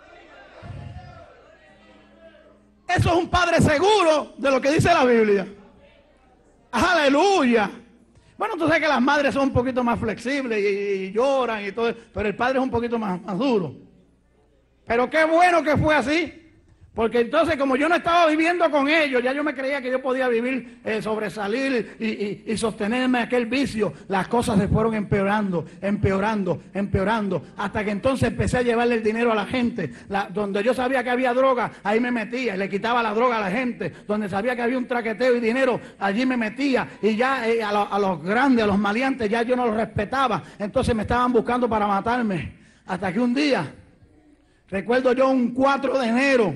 Eso es un padre seguro de lo que dice la Biblia. Aleluya. Bueno, tú sabes que las madres son un poquito más flexibles y lloran y todo, pero el padre es un poquito más duro. Pero qué bueno que fue así, porque entonces como yo no estaba viviendo con ellos, ya yo me creía que yo podía vivir, sobresalir y sostenerme aquel vicio. Las cosas se fueron empeorando, hasta que entonces empecé a llevarle el dinero a la gente. Donde yo sabía que había droga, ahí me metía y le quitaba la droga a la gente. Donde sabía que había un traqueteo y dinero, allí me metía. Y ya a los grandes, a los maleantes, ya yo no los respetaba. Entonces me estaban buscando para matarme. Hasta que un día, recuerdo yo un 4 de enero,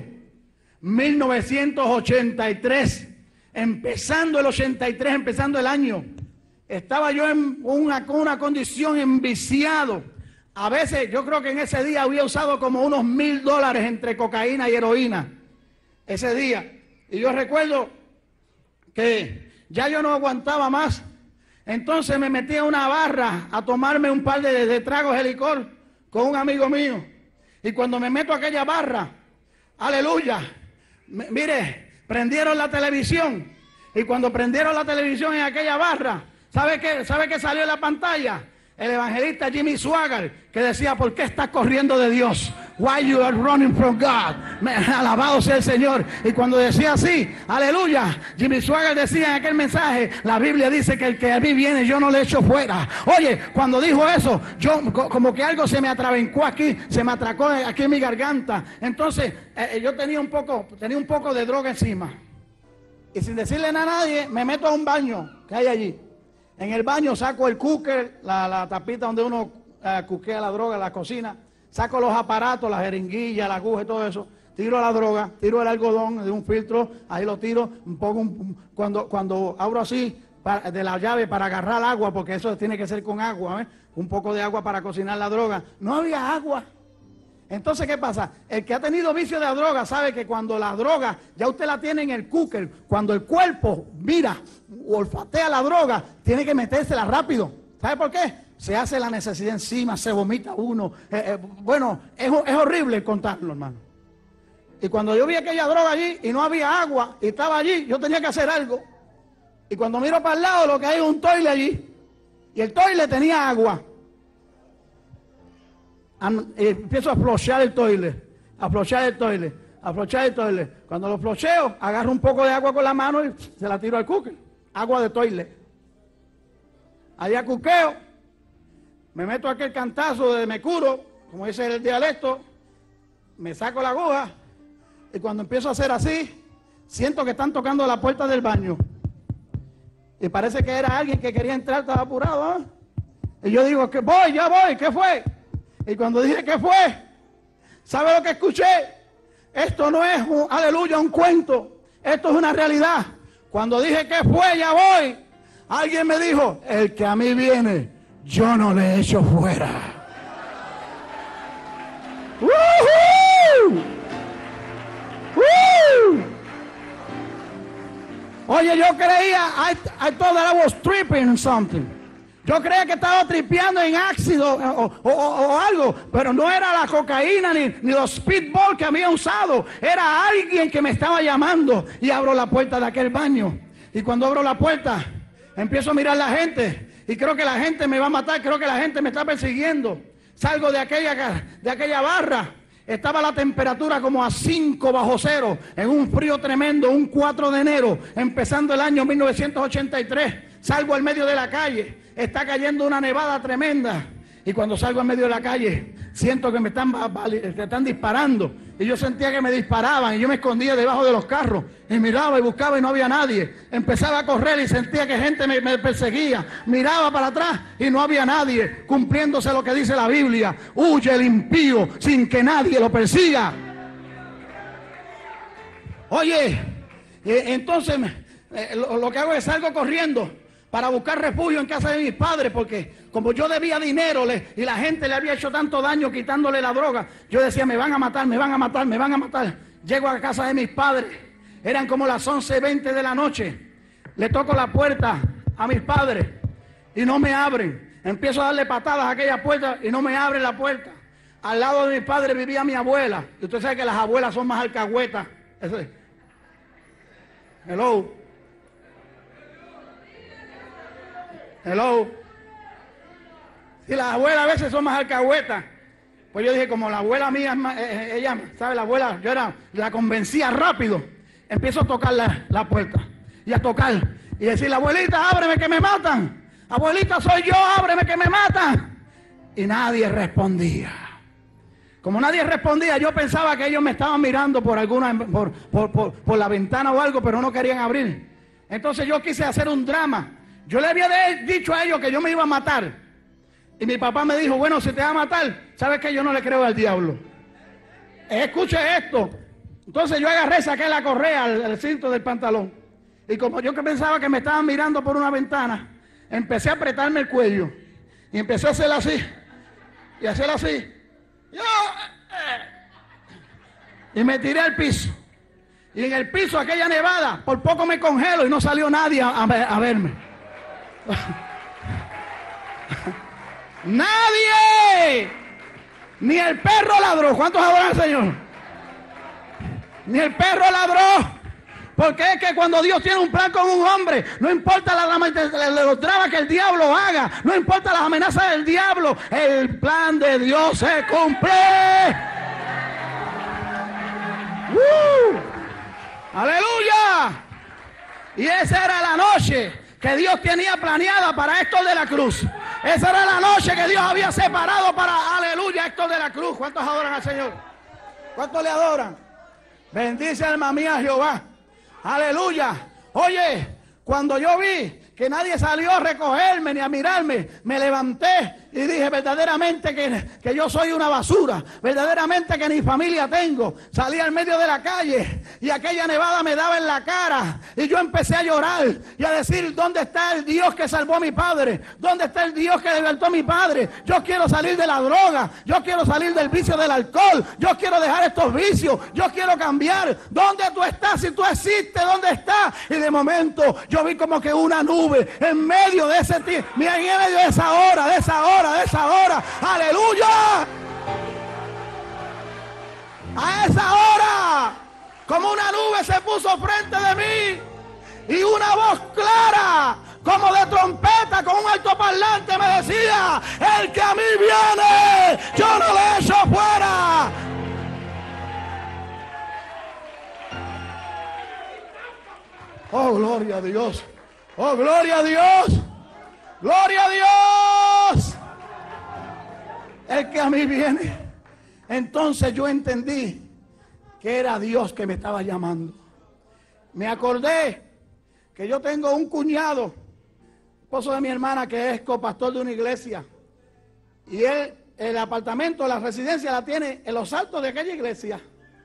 1983, empezando el 83, empezando el año, estaba yo en una condición enviciado. A veces yo creo que en ese día había usado como unos $1,000 entre cocaína y heroína ese día. Y yo recuerdo que ya yo no aguantaba más. Entonces me metí a una barra a tomarme un par de tragos de licor con un amigo mío. Y cuando me meto a aquella barra, aleluya, mire, prendieron la televisión. Y cuando prendieron la televisión en aquella barra, ¿sabe qué salió en la pantalla? El evangelista Jimmy Swaggart, que decía, ¿por qué estás corriendo de Dios? Why you are running from God? Alabado sea el Señor. Y cuando decía así, aleluya, Jimmy Swaggart decía en aquel mensaje, la Biblia dice que el que a mí viene yo no le echo fuera. Oye, cuando dijo eso, yo como que algo se me atravencó aquí, se me atracó aquí en mi garganta. Entonces yo tenía un poco de droga encima. Y sin decirle nada a nadie, me meto a un baño que hay allí. En el baño saco el cooker, la tapita donde uno cuquea la droga, la cocina. Saco los aparatos, la jeringuilla, la aguja y todo eso. Tiro la droga, tiro el algodón de un filtro, ahí lo tiro. Cuando abro así de la llave para agarrar agua, porque eso tiene que ser con agua, ¿eh? Un poco de agua para cocinar la droga. No había agua. Entonces, ¿qué pasa? El que ha tenido vicio de la droga sabe que cuando la droga ya usted la tiene en el cooker, cuando el cuerpo mira, olfatea la droga, tiene que metérsela rápido. ¿Sabe por qué? Se hace la necesidad encima, se vomita uno. Bueno, es horrible contarlo, hermano. Y cuando yo vi aquella droga allí y no había agua y estaba allí, yo tenía que hacer algo. Y cuando miro para el lado, lo que hay es un toile allí. Y el toile tenía agua. Empiezo a aflochar el toile. a flochear el toilet. Cuando lo flocheo, agarro un poco de agua con la mano y se la tiro al cooker. Agua de toilet. Allá cuqueo, me meto aquel cantazo de me curo, como dice el dialecto, me saco la aguja y cuando empiezo a hacer así, siento que están tocando la puerta del baño. Y parece que era alguien que quería entrar, estaba apurado, ¿eh? Y yo digo, que voy, ya voy, ¿qué fue? Y cuando dije, ¿qué fue? ¿Sabe lo que escuché? Esto no es, aleluya, un cuento. Esto es una realidad. Cuando dije, ¿qué fue? Ya voy. Alguien me dijo, el que a mí viene, yo no le echo fuera. ¡Woohoo! ¡Woo! Oye, yo creía, I thought that I was tripping or something. Yo creía que estaba tripeando en ácido o algo, pero no era la cocaína ni los speedball que había usado. Era alguien que me estaba llamando y abro la puerta de aquel baño. Y cuando abro la puerta, empiezo a mirar a la gente y creo que la gente me va a matar, creo que la gente me está persiguiendo. Salgo de aquella barra. Estaba la temperatura como a 5 bajo cero, en un frío tremendo, un 4 de enero, empezando el año 1983. Salgo al medio de la calle, está cayendo una nevada tremenda. Y cuando salgo al medio de la calle, siento que me están disparando. Y yo sentía que me disparaban y yo me escondía debajo de los carros. Y miraba y buscaba y no había nadie. Empezaba a correr y sentía que gente me perseguía. Miraba para atrás y no había nadie. Cumpliéndose lo que dice la Biblia. Huye el impío sin que nadie lo persiga. Oye, entonces lo que hago es salgo corriendo para buscar refugio en casa de mis padres, porque como yo debía dinero y la gente le había hecho tanto daño quitándole la droga, yo decía, me van a matar, me van a matar, me van a matar. Llego a casa de mis padres, eran como las 11:20 de la noche, le toco la puerta a mis padres y no me abren. Empiezo a darle patadas a aquella puerta y no me abren la puerta. Al lado de mis padres vivía mi abuela, y usted sabe que las abuelas son más alcahuetas. Hello. Hello. Si las abuelas a veces son más alcahuetas, pues yo dije, como la abuela mía es más, ella, ¿sabe? La abuela, la convencía rápido. Empiezo a tocar la puerta y a tocar y decirle, abuelita, ábreme que me matan. Abuelita, soy yo, ábreme que me matan. Y nadie respondía. Como nadie respondía, yo pensaba que ellos me estaban mirando por la ventana o algo, pero no querían abrir. Entonces yo quise hacer un drama. Yo le había dicho a ellos que yo me iba a matar. Y mi papá me dijo, bueno, si te va a matar, ¿sabes qué? Yo no le creo al diablo. Escuche esto. Entonces yo agarré, saqué la correa al cinto del pantalón. Y como yo pensaba que me estaban mirando por una ventana, empecé a apretarme el cuello. Y empecé a hacer así. Y hacer así. Y me tiré al piso. Y en el piso, aquella nevada, por poco me congelo y no salió nadie a verme. Nadie, ni el perro ladró. ¿Cuántos adoran al Señor? Ni el perro ladró, porque es que cuando Dios tiene un plan con un hombre, no importa los dramas que el diablo haga, no importa las amenazas del diablo, el plan de Dios se cumple. ¡Aleluya! Y esa era la noche que Dios tenía planeada para Héctor de la Cruz. Esa era la noche que Dios había separado para, aleluya, Héctor de la Cruz. ¿Cuántos adoran al Señor? ¿Cuántos le adoran? Bendice alma mía Jehová. Aleluya. Oye, cuando yo vi que nadie salió a recogerme ni a mirarme, me levanté y dije verdaderamente que yo soy una basura, verdaderamente que ni familia tengo. Salí al medio de la calle y aquella nevada me daba en la cara y yo empecé a llorar y a decir, ¿dónde está el Dios que salvó a mi padre? ¿Dónde está el Dios que libertó a mi padre? Yo quiero salir de la droga, yo quiero salir del vicio del alcohol, yo quiero dejar estos vicios, yo quiero cambiar. ¿Dónde tú estás? Si tú existes, ¿dónde estás? Y de momento yo vi como que una nube en medio de ese tiempo, en medio de esa hora, aleluya. A esa hora, como una nube se puso frente de mí y una voz clara, como de trompeta, con un altoparlante me decía, el que a mí viene, yo no le echo fuera. Oh, gloria a Dios. Oh, gloria a Dios. Gloria a Dios. El que a mí viene. Entonces yo entendí que era Dios que me estaba llamando. Me acordé que yo tengo un cuñado, esposo de mi hermana, que es copastor de una iglesia. Y él, el apartamento, la residencia la tiene en los altos de aquella iglesia.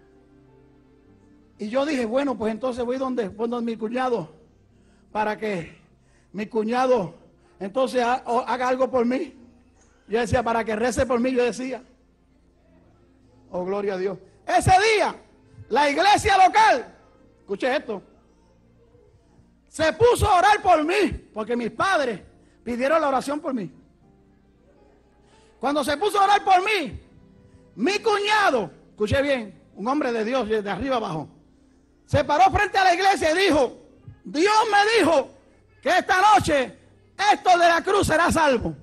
Y yo dije, bueno, pues entonces voy donde mi cuñado, para que mi cuñado entonces haga algo por mí. Yo decía, para que rece por mí, yo decía. Oh, gloria a Dios. Ese día, la iglesia local, escuche esto, se puso a orar por mí, porque mis padres pidieron la oración por mí. Cuando se puso a orar por mí, mi cuñado, escuché bien, un hombre de Dios de arriba abajo, se paró frente a la iglesia y dijo, Dios me dijo que esta noche Héctor de la Cruz será salvo.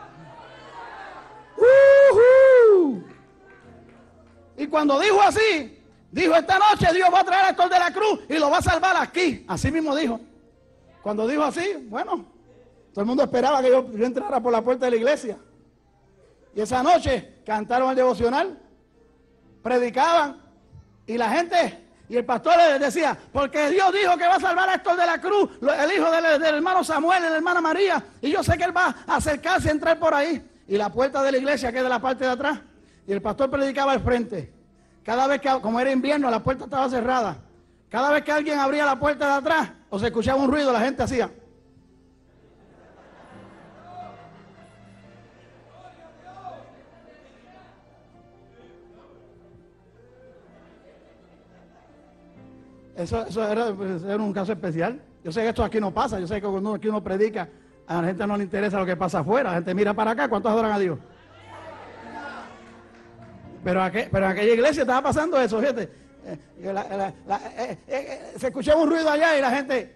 Y cuando dijo así, dijo, esta noche Dios va a traer a Héctor de la Cruz y lo va a salvar aquí. Así mismo dijo. Cuando dijo así, bueno, todo el mundo esperaba que yo entrara por la puerta de la iglesia. Y esa noche cantaron el devocional, predicaban, y la gente, y el pastor les decía, porque Dios dijo que va a salvar a Héctor de la Cruz, el hijo del hermano Samuel y la hermana María, y yo sé que él va a acercarse a entrar por ahí. Y la puerta de la iglesia queda en la parte de atrás, y el pastor predicaba al frente. Cada vez que, como era invierno, la puerta estaba cerrada. Cada vez que alguien abría la puerta de atrás, o se escuchaba un ruido, la gente hacía. Eso era un caso especial. Yo sé que esto aquí no pasa. Yo sé que cuando aquí uno predica, a la gente no le interesa lo que pasa afuera. La gente mira para acá. ¿Cuántos adoran a Dios? Pero en aquella iglesia estaba pasando eso, fíjate. Se escuchaba un ruido allá y la gente...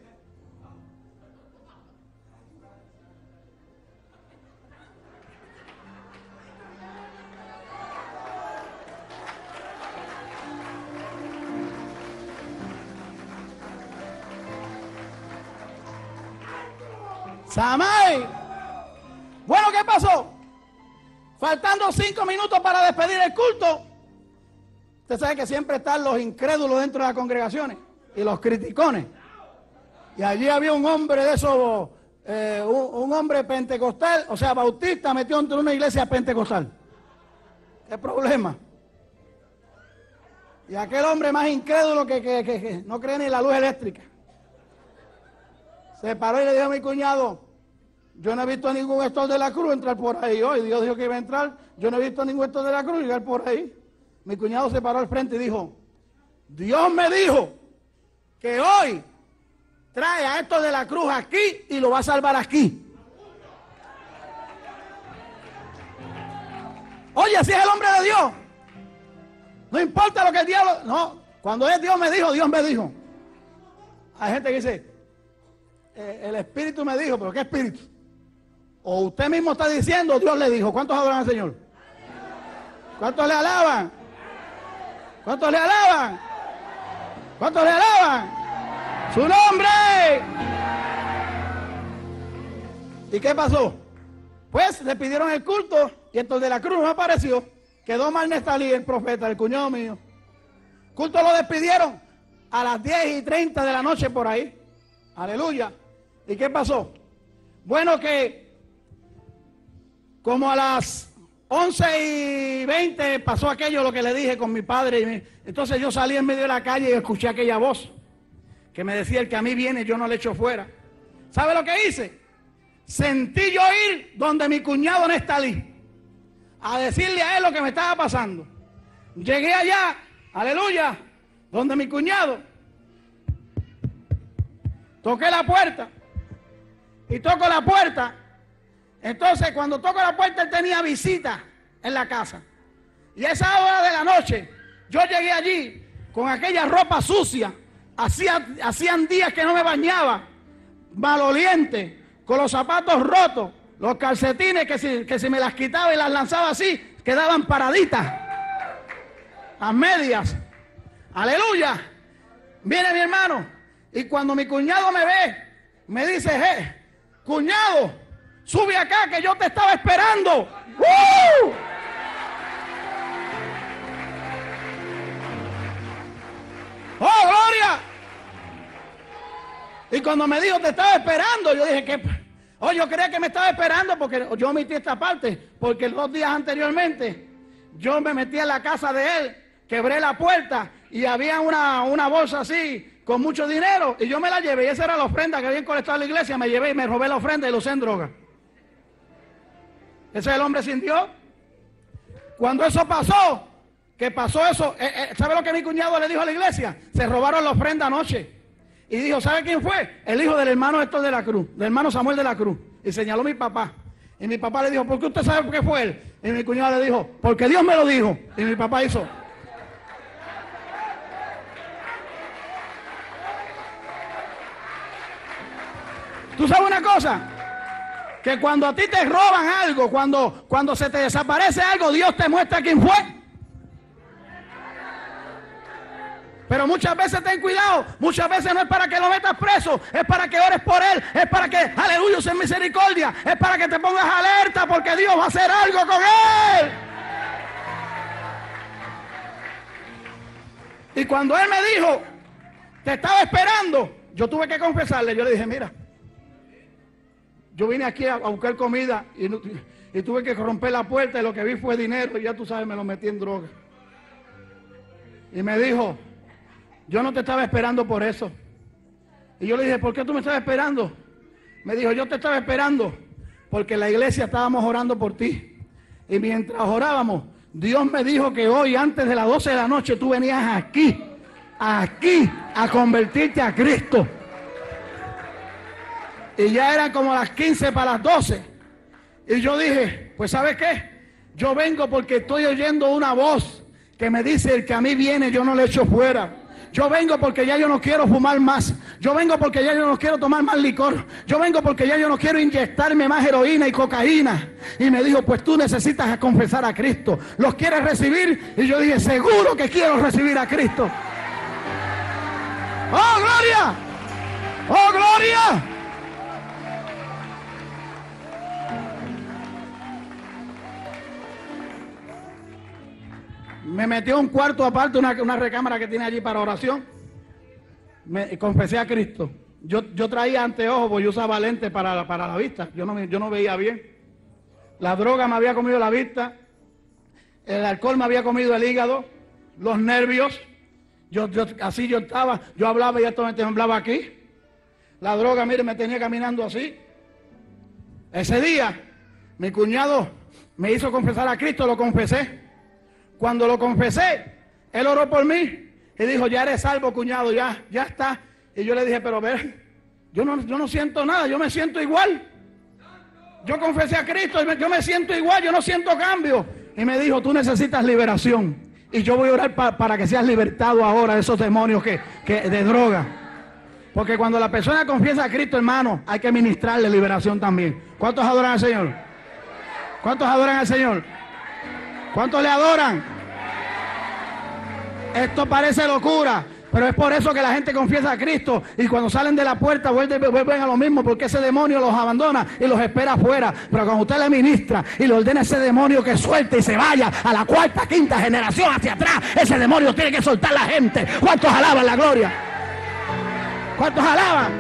Samay. Bueno, ¿qué pasó? Faltando 5 minutos para despedir el culto. Usted sabe que siempre están los incrédulos dentro de las congregaciones y los criticones. Y allí había un hombre de esos, un hombre pentecostal, o sea, bautista, metido en una iglesia pentecostal. ¿Qué problema? Y aquel hombre más incrédulo que no cree ni en la luz eléctrica. Se paró y le dijo a mi cuñado, yo no he visto a ningún Héctor de la Cruz entrar por ahí hoy. Dios dijo que iba a entrar, yo no he visto a ningún Héctor de la Cruz llegar por ahí. Mi cuñado se paró al frente y dijo, Dios me dijo que hoy trae a Héctor de la Cruz aquí y lo va a salvar aquí. Oye, si es el hombre de Dios, no importa lo que el diablo... No, cuando es Dios me dijo, Dios me dijo. Hay gente que dice, el Espíritu me dijo, pero ¿qué Espíritu? O usted mismo está diciendo, Dios le dijo. ¿Cuántos adoran al Señor? ¿Cuántos le alaban? ¿Cuántos le alaban? ¿Cuántos le alaban? ¡Su nombre! ¿Y qué pasó? Pues le pidieron el culto y Héctor de la Cruz no apareció. Quedó mal Nestalí, el profeta, el cuñado mío. Culto lo despidieron a las 10:30 de la noche por ahí. Aleluya. ¿Y qué pasó? Bueno, que como a las 11:20 pasó aquello, lo que le dije con mi padre. Entonces yo salí en medio de la calle y escuché aquella voz que me decía, el que a mí viene yo no le echo fuera. ¿Sabe lo que hice? Sentí yo ir donde mi cuñado Nestalí a decirle a él lo que me estaba pasando. Llegué allá, aleluya, donde mi cuñado. Toqué la puerta y toco la puerta. Entonces cuando toco la puerta él tenía visita en la casa. Y a esa hora de la noche yo llegué allí con aquella ropa sucia. Hacían días que no me bañaba, maloliente, con los zapatos rotos, los calcetines que si me las quitaba y las lanzaba así, quedaban paraditas, las medias. Aleluya. Viene mi hermano Y cuando mi cuñado me ve, me dice, cuñado, sube acá que yo te estaba esperando. ¡Oh, gloria! Y cuando me dijo, te estaba esperando, yo dije, ¿qué? Oh, yo creía que me estaba esperando porque yo omití esta parte, porque 2 días anteriormente yo me metí en la casa de él, quebré la puerta y había una bolsa así con mucho dinero y yo me la llevé y esa era la ofrenda que habían colectado en la iglesia. Me llevé y me robé la ofrenda y lo usé en droga. Ese es el hombre sin Dios. Cuando eso pasó, ¿sabe lo que mi cuñado le dijo a la iglesia? Se robaron la ofrenda anoche. Y dijo, ¿sabe quién fue? El hijo del hermano Héctor de la Cruz, del hermano Samuel de la Cruz. Y señaló a mi papá. Y mi papá le dijo, ¿por qué usted sabe por qué fue él? Y mi cuñado le dijo, porque Dios me lo dijo. Y mi papá hizo. ¿Tú sabes una cosa? Que cuando a ti te roban algo, cuando se te desaparece algo, Dios te muestra quién fue. Pero muchas veces ten cuidado, muchas veces no es para que lo metas preso, es para que ores por él, es para que, aleluya, sea misericordia, es para que te pongas alerta porque Dios va a hacer algo con él. Y cuando él me dijo, te estaba esperando, yo tuve que confesarle, yo le dije, mira, yo vine aquí a buscar comida y tuve que romper la puerta y lo que vi fue dinero y ya tú sabes, me lo metí en droga. Y me dijo, yo no te estaba esperando por eso. Y yo le dije, ¿por qué tú me estabas esperando? Me dijo, yo te estaba esperando porque en la iglesia estábamos orando por ti. Y mientras orábamos, Dios me dijo que hoy, antes de las 12 de la noche, tú venías aquí a convertirte a Cristo. Y ya eran como las 15 para las 12. Y yo dije, pues ¿sabes qué? Yo vengo porque estoy oyendo una voz que me dice, el que a mí viene yo no le echo fuera. Yo vengo porque ya yo no quiero fumar más. Yo vengo porque ya yo no quiero tomar más licor. Yo vengo porque ya yo no quiero inyectarme más heroína y cocaína. Y me dijo, pues tú necesitas confesar a Cristo. ¿Los quieres recibir? Y yo dije, seguro que quiero recibir a Cristo. ¡Oh, gloria! ¡Oh, gloria! Me metió un cuarto aparte, una recámara que tiene allí para oración. Me confesé a Cristo. Yo traía anteojos, porque yo usaba lentes para la vista. Yo no veía bien. La droga me había comido la vista. El alcohol me había comido el hígado. Los nervios. Así yo estaba. Yo hablaba y esto me temblaba aquí. La droga, mire, me tenía caminando así. Ese día, mi cuñado me hizo confesar a Cristo, lo confesé. Cuando lo confesé, él oró por mí y dijo, ya eres salvo, cuñado, ya está. Y yo le dije, pero ver, yo no siento nada, yo me siento igual. Yo confesé a Cristo, yo me siento igual, yo no siento cambio. Y me dijo, tú necesitas liberación. Y yo voy a orar para que seas libertado ahora de esos demonios de droga. Porque cuando la persona confiesa a Cristo, hermano, hay que ministrarle liberación también. ¿Cuántos adoran al Señor? ¿Cuántos adoran al Señor? ¿Cuántos le adoran? Esto parece locura, pero es por eso que la gente confiesa a Cristo y cuando salen de la puerta vuelven a lo mismo, porque ese demonio los abandona y los espera afuera. Pero cuando usted le ministra y le ordena a ese demonio que suelte y se vaya a la 4ª, 5ª generación hacia atrás, ese demonio tiene que soltar la gente. ¿Cuántos alaban la gloria? ¿Cuántos alaban?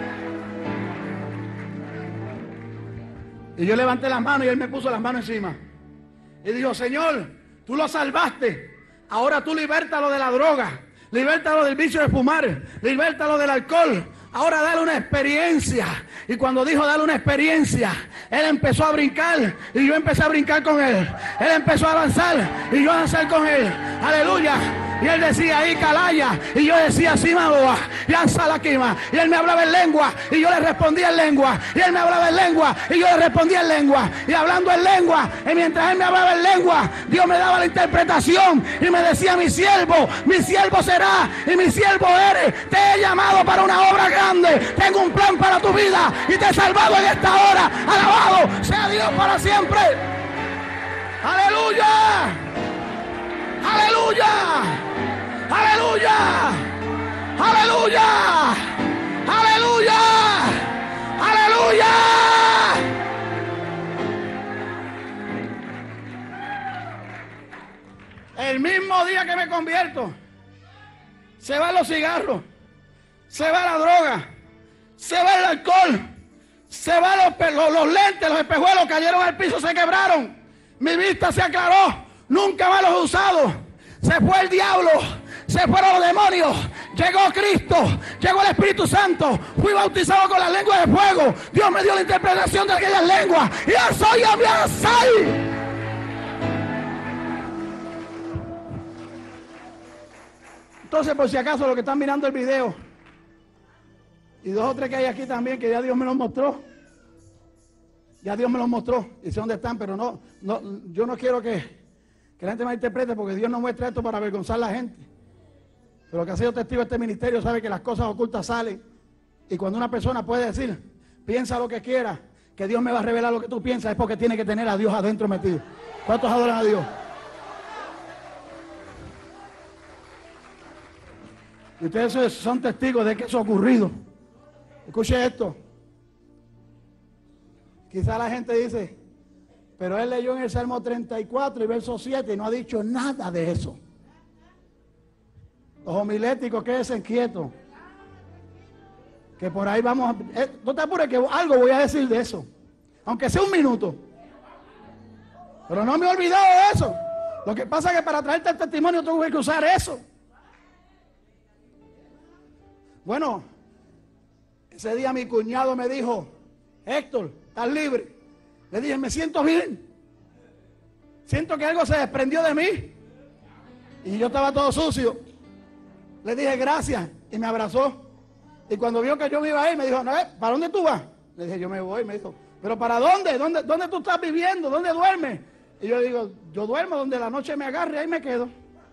Y yo levanté las manos y él me puso las manos encima. Y dijo, Señor, tú lo salvaste. Ahora tú libértalo de la droga. Libértalo del vicio de fumar. Libértalo del alcohol. Ahora dale una experiencia. Y cuando dijo dale una experiencia, él empezó a brincar y yo empecé a brincar con él. Él empezó a avanzar y yo a avanzar con él. Aleluya. Y él decía ahí calaya. Y yo decía Simaboa. Y Ansalaquima. Y él me hablaba en lengua. Y yo le respondía en lengua. Y él me hablaba en lengua. Y yo le respondía en lengua. Y hablando en lengua. Y mientras él me hablaba en lengua, Dios me daba la interpretación. Y me decía mi siervo será. Y mi siervo eres. Te he llamado para una obra grande. Tengo un plan para tu vida. Y te he salvado en esta hora. Alabado sea Dios para siempre. Aleluya. Aleluya. Aleluya. Aleluya. ¡Aleluya! ¡Aleluya! El mismo día que me convierto, se van los cigarros, se va la droga, se va el alcohol, se van los lentes, los espejuelos cayeron al piso, se quebraron. Mi vista se aclaró, nunca más los he usado. Se fue el diablo, se fueron los demonios, llegó Cristo, llegó el Espíritu Santo, fui bautizado con las lenguas de fuego. Dios me dio la interpretación de aquellas lenguas y yo soy Abiasai. Entonces, por si acaso, los que están mirando el video, y 2 o 3 que hay aquí también, que ya Dios me los mostró, ya Dios me los mostró, y sé dónde están, pero no, yo no quiero que la gente me interprete, porque Dios no muestra esto para avergonzar a la gente. Pero lo que ha sido testigo de este ministerio sabe que las cosas ocultas salen, y cuando una persona puede decir, piensa lo que quiera, que Dios me va a revelar lo que tú piensas, es porque tiene que tener a Dios adentro metido. ¿Cuántos adoran a Dios? Y ustedes son testigos de que eso ha ocurrido. Escuche esto. Quizá la gente dice, pero él leyó en el Salmo 34 y verso 7 y no ha dicho nada de eso. Los homiléticos, quédense quietos. Que por ahí vamos a... no te apures que algo voy a decir de eso. Aunque sea 1 minuto. Pero no me he olvidado de eso. Lo que pasa es que para traerte el testimonio tuve que usar eso. Bueno, ese día mi cuñado me dijo, Héctor, ¿estás libre? Le dije, me siento bien. Siento que algo se desprendió de mí. Y yo estaba todo sucio. Le dije, gracias. Y me abrazó. Y cuando vio que yo me iba a ir, me dijo, no, ¿para dónde tú vas? Le dije, yo me voy. Me dijo, ¿pero para dónde? ¿Dónde tú estás viviendo? ¿Dónde duermes? Y yo digo, yo duermo donde la noche me agarre, ahí me quedo.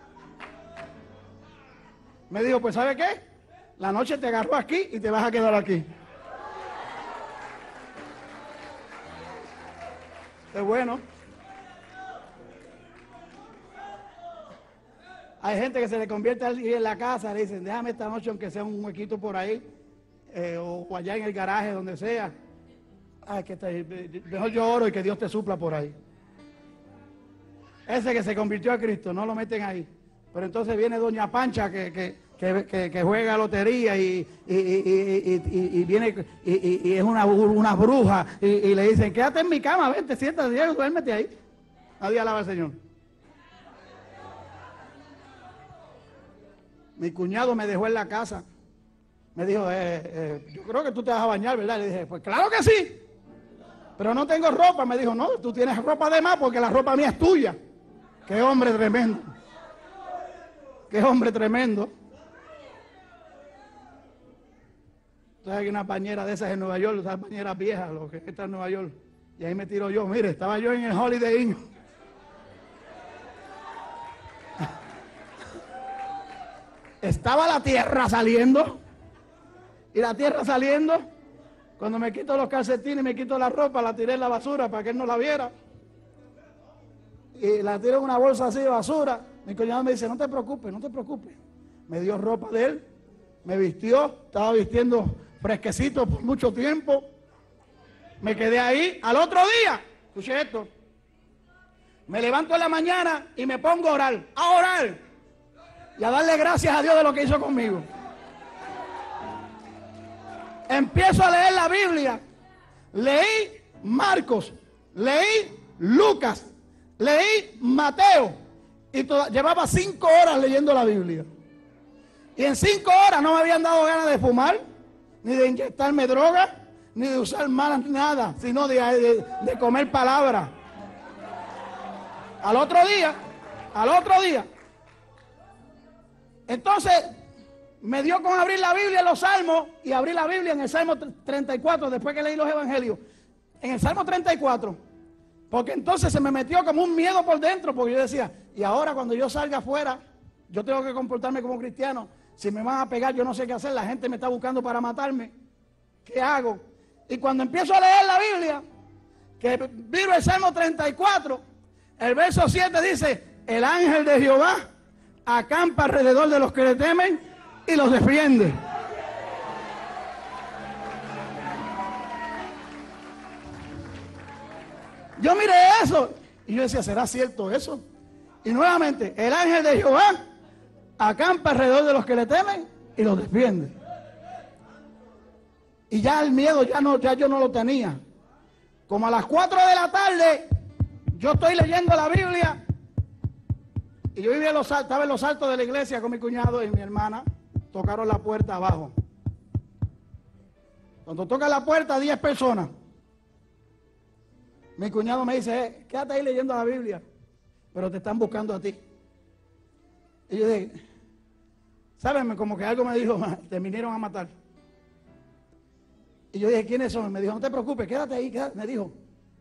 Me dijo, pues ¿sabe qué? La noche te agarró aquí y te vas a quedar aquí. Es bueno. Hay gente que se le convierte en la casa, le dicen, déjame esta noche aunque sea un huequito por ahí, o allá en el garaje, donde sea. Ay, mejor yo oro y que Dios te supla por ahí. Ese que se convirtió a Cristo, no lo meten ahí. Pero entonces viene Doña Pancha que juega lotería y viene y es una bruja y le dicen, quédate en mi cama, vente, siéntate y duérmete ahí. Nadie alaba al Señor. Mi cuñado me dejó en la casa. Me dijo, yo creo que tú te vas a bañar, ¿verdad? Le dije, pues claro que sí. Pero no tengo ropa. Me dijo, no, tú tienes ropa de más porque la ropa mía es tuya. Qué hombre tremendo. Qué hombre tremendo. Entonces hay una bañera de esas en Nueva York, esas bañeras viejas, lo que está en Nueva York. Y ahí me tiro yo. Mire, estaba yo en el Holiday Inn. Estaba la tierra saliendo. Y la tierra saliendo. Cuando me quito los calcetines y me quito la ropa, la tiré en la basura para que él no la viera. Y la tiré en una bolsa así de basura. Mi cuñado me dice, no te preocupes, no te preocupes. Me dio ropa de él, me vistió, estaba vistiendo fresquecito por mucho tiempo. Me quedé ahí. Al otro día, escuché esto, me levanto en la mañana y me pongo a orar y a darle gracias a Dios de lo que hizo conmigo. Empiezo a leer la Biblia. Leí Marcos, leí Lucas, leí Mateo y llevaba 5 horas leyendo la Biblia. Y en 5 horas no me habían dado ganas de fumar, ni de inyectarme droga, ni de usar malas nada, sino de comer palabra. Al otro día. Entonces me dio con abrir la Biblia en los Salmos y abrí la Biblia en el Salmo 34, después que leí los Evangelios. En el Salmo 34, porque entonces se me metió como un miedo por dentro, porque yo decía, y ahora cuando yo salga afuera, yo tengo que comportarme como cristiano. Si me van a pegar, yo no sé qué hacer, la gente me está buscando para matarme. ¿Qué hago? Y cuando empiezo a leer la Biblia, que viro el Salmo 34, el verso 7 dice, el ángel de Jehová acampa alrededor de los que le temen y los defiende. Yo miré eso y yo decía, ¿será cierto eso? Y nuevamente, el ángel de Jehová acampa alrededor de los que le temen y los defiende. Y ya el miedo ya yo no lo tenía. Como a las 4 de la tarde, yo estoy leyendo la Biblia y yo estaba en los altos de la iglesia con mi cuñado y mi hermana. Tocaron la puerta abajo. Cuando toca la puerta, 10 personas. Mi cuñado me dice, quédate ahí leyendo la Biblia, pero te están buscando a ti. Y yo dije, ¿saben? Como que algo me dijo, te vinieron a matar. Y yo dije, ¿quiénes son? Me dijo, no te preocupes, quédate ahí, quédate. Me dijo,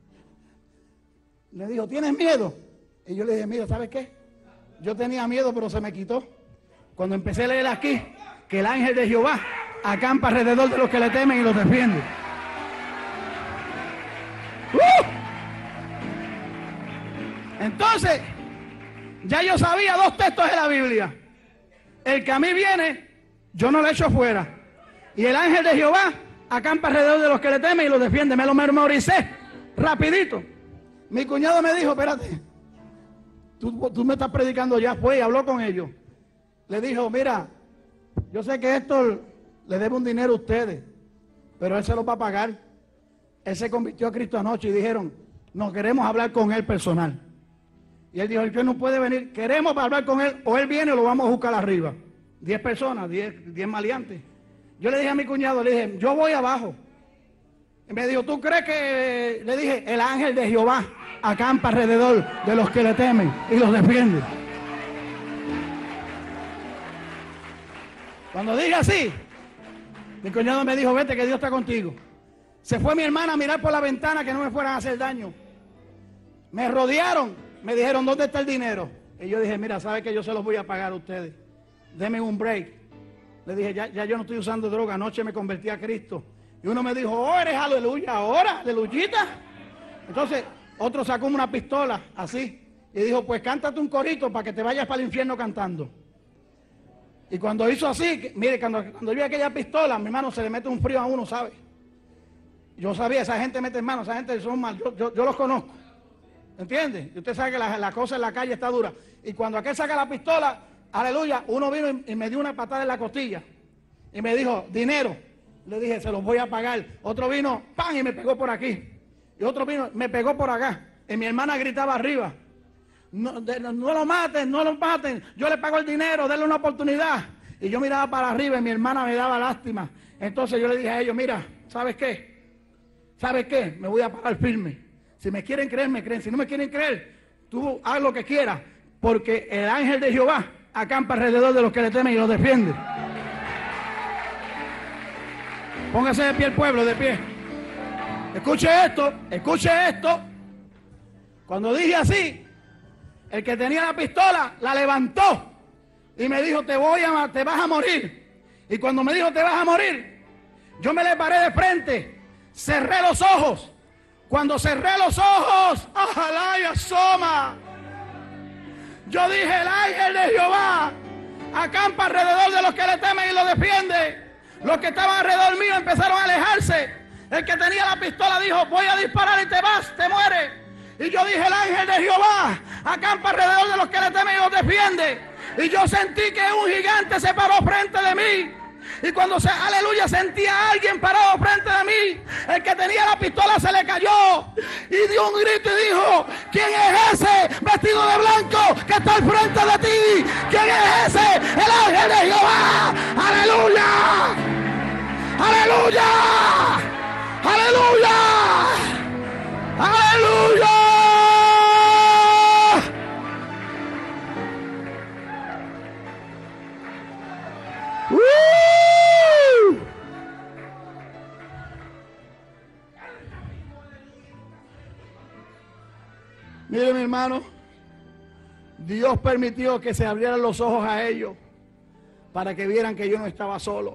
¿tienes miedo? Y yo le dije, mira, ¿sabes qué? Yo tenía miedo, pero se me quitó. Cuando empecé a leer aquí, que el ángel de Jehová acampa alrededor de los que le temen y los defiende. Entonces, ya yo sabía 2 textos de la Biblia. El que a mí viene, yo no lo echo fuera. Y el ángel de Jehová acampa alrededor de los que le temen y los defiende. Me lo memoricé rapidito. Mi cuñado me dijo, espérate, tú me estás predicando ya. Fue y habló con ellos. Le dijo, mira, yo sé que esto le debe un dinero a ustedes, pero él se lo va a pagar. Él se convirtió a Cristo anoche y dijeron, no queremos hablar con él personal. Y él dijo, él no puede venir, queremos hablar con él, o él viene o lo vamos a buscar arriba. 10 personas, 10 maleantes. Yo le dije a mi cuñado, le dije, yo voy abajo. Y me dijo, ¿tú crees que? Le dije, el ángel de Jehová acampa alrededor de los que le temen y los defiende. Cuando dije así, mi cuñado me dijo, vete que Dios está contigo. Se fue mi hermana a mirar por la ventana que no me fueran a hacer daño. Me rodearon, me dijeron, ¿dónde está el dinero? Y yo dije, mira, ¿sabe que yo se los voy a pagar a ustedes? Denme un break. Le dije, ya yo no estoy usando droga, anoche me convertí a Cristo. Y uno me dijo, oh, eres aleluya, ahora, aleluyita. Entonces, otro sacó una pistola, así, y dijo, pues cántate un corito para que te vayas para el infierno cantando. Y cuando hizo así, mire, cuando yo vi aquella pistola, mi hermano, se le mete un frío a uno, ¿sabe? Yo sabía, esa gente mete hermano, esa gente son mal, yo los conozco. ¿Entiende? Y usted sabe que la cosa en la calle está dura. Y cuando aquel saca la pistola, aleluya, uno vino y me dio una patada en la costilla. Y me dijo, dinero. Le dije, se los voy a pagar. Otro vino, ¡pam! Y me pegó por aquí. Y otro vino, me pegó por acá. Y mi hermana gritaba arriba, no lo maten, no lo maten. Yo le pago el dinero, denle una oportunidad. Y yo miraba para arriba y mi hermana me daba lástima. Entonces yo le dije a ellos, mira, ¿sabes qué? ¿Sabes qué? Me voy a parar firme. Si me quieren creer, me creen. Si no me quieren creer, tú haz lo que quieras. Porque el ángel de Jehová acampa alrededor de los que le temen y los defiende. Póngase de pie el pueblo, de pie. Escuche esto, escuche esto. Cuando dije así, el que tenía la pistola la levantó y me dijo, te vas a morir. Y cuando me dijo, te vas a morir, yo me le paré de frente, cerré los ojos. Cuando cerré los ojos, ojalá y asoma. Yo dije, el ángel de Jehová acampa alrededor de los que le temen y lo defiende. Los que estaban alrededor mío empezaron a alejarse. El que tenía la pistola dijo, voy a disparar y te vas, te mueres. Y yo dije, el ángel de Jehová acampa alrededor de los que le temen y los defiende. Y yo sentí que un gigante se paró frente de mí. Y cuando aleluya, sentía a alguien parado frente de mí, el que tenía la pistola se le cayó y dio un grito y dijo, ¿quién es ese vestido de blanco que está al frente de ti? ¿Quién es ese? El ángel de Jehová. ¡Aleluya! ¡Aleluya! ¡Aleluya! ¡Aleluya! Mire, mi hermano, Dios permitió que se abrieran los ojos a ellos para que vieran que yo no estaba solo.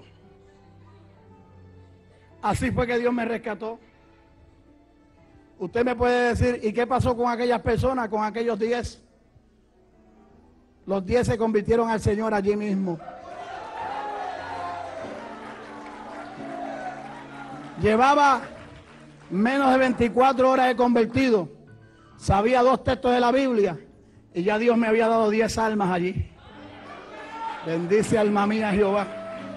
Así fue que Dios me rescató. Usted me puede decir, ¿y qué pasó con aquellas personas, con aquellos 10? Los 10 se convirtieron al Señor allí mismo. Llevaba menos de 24 horas de convertido sabía 2 textos de la Biblia y ya Dios me había dado 10 almas allí. Bendice alma mía Jehová.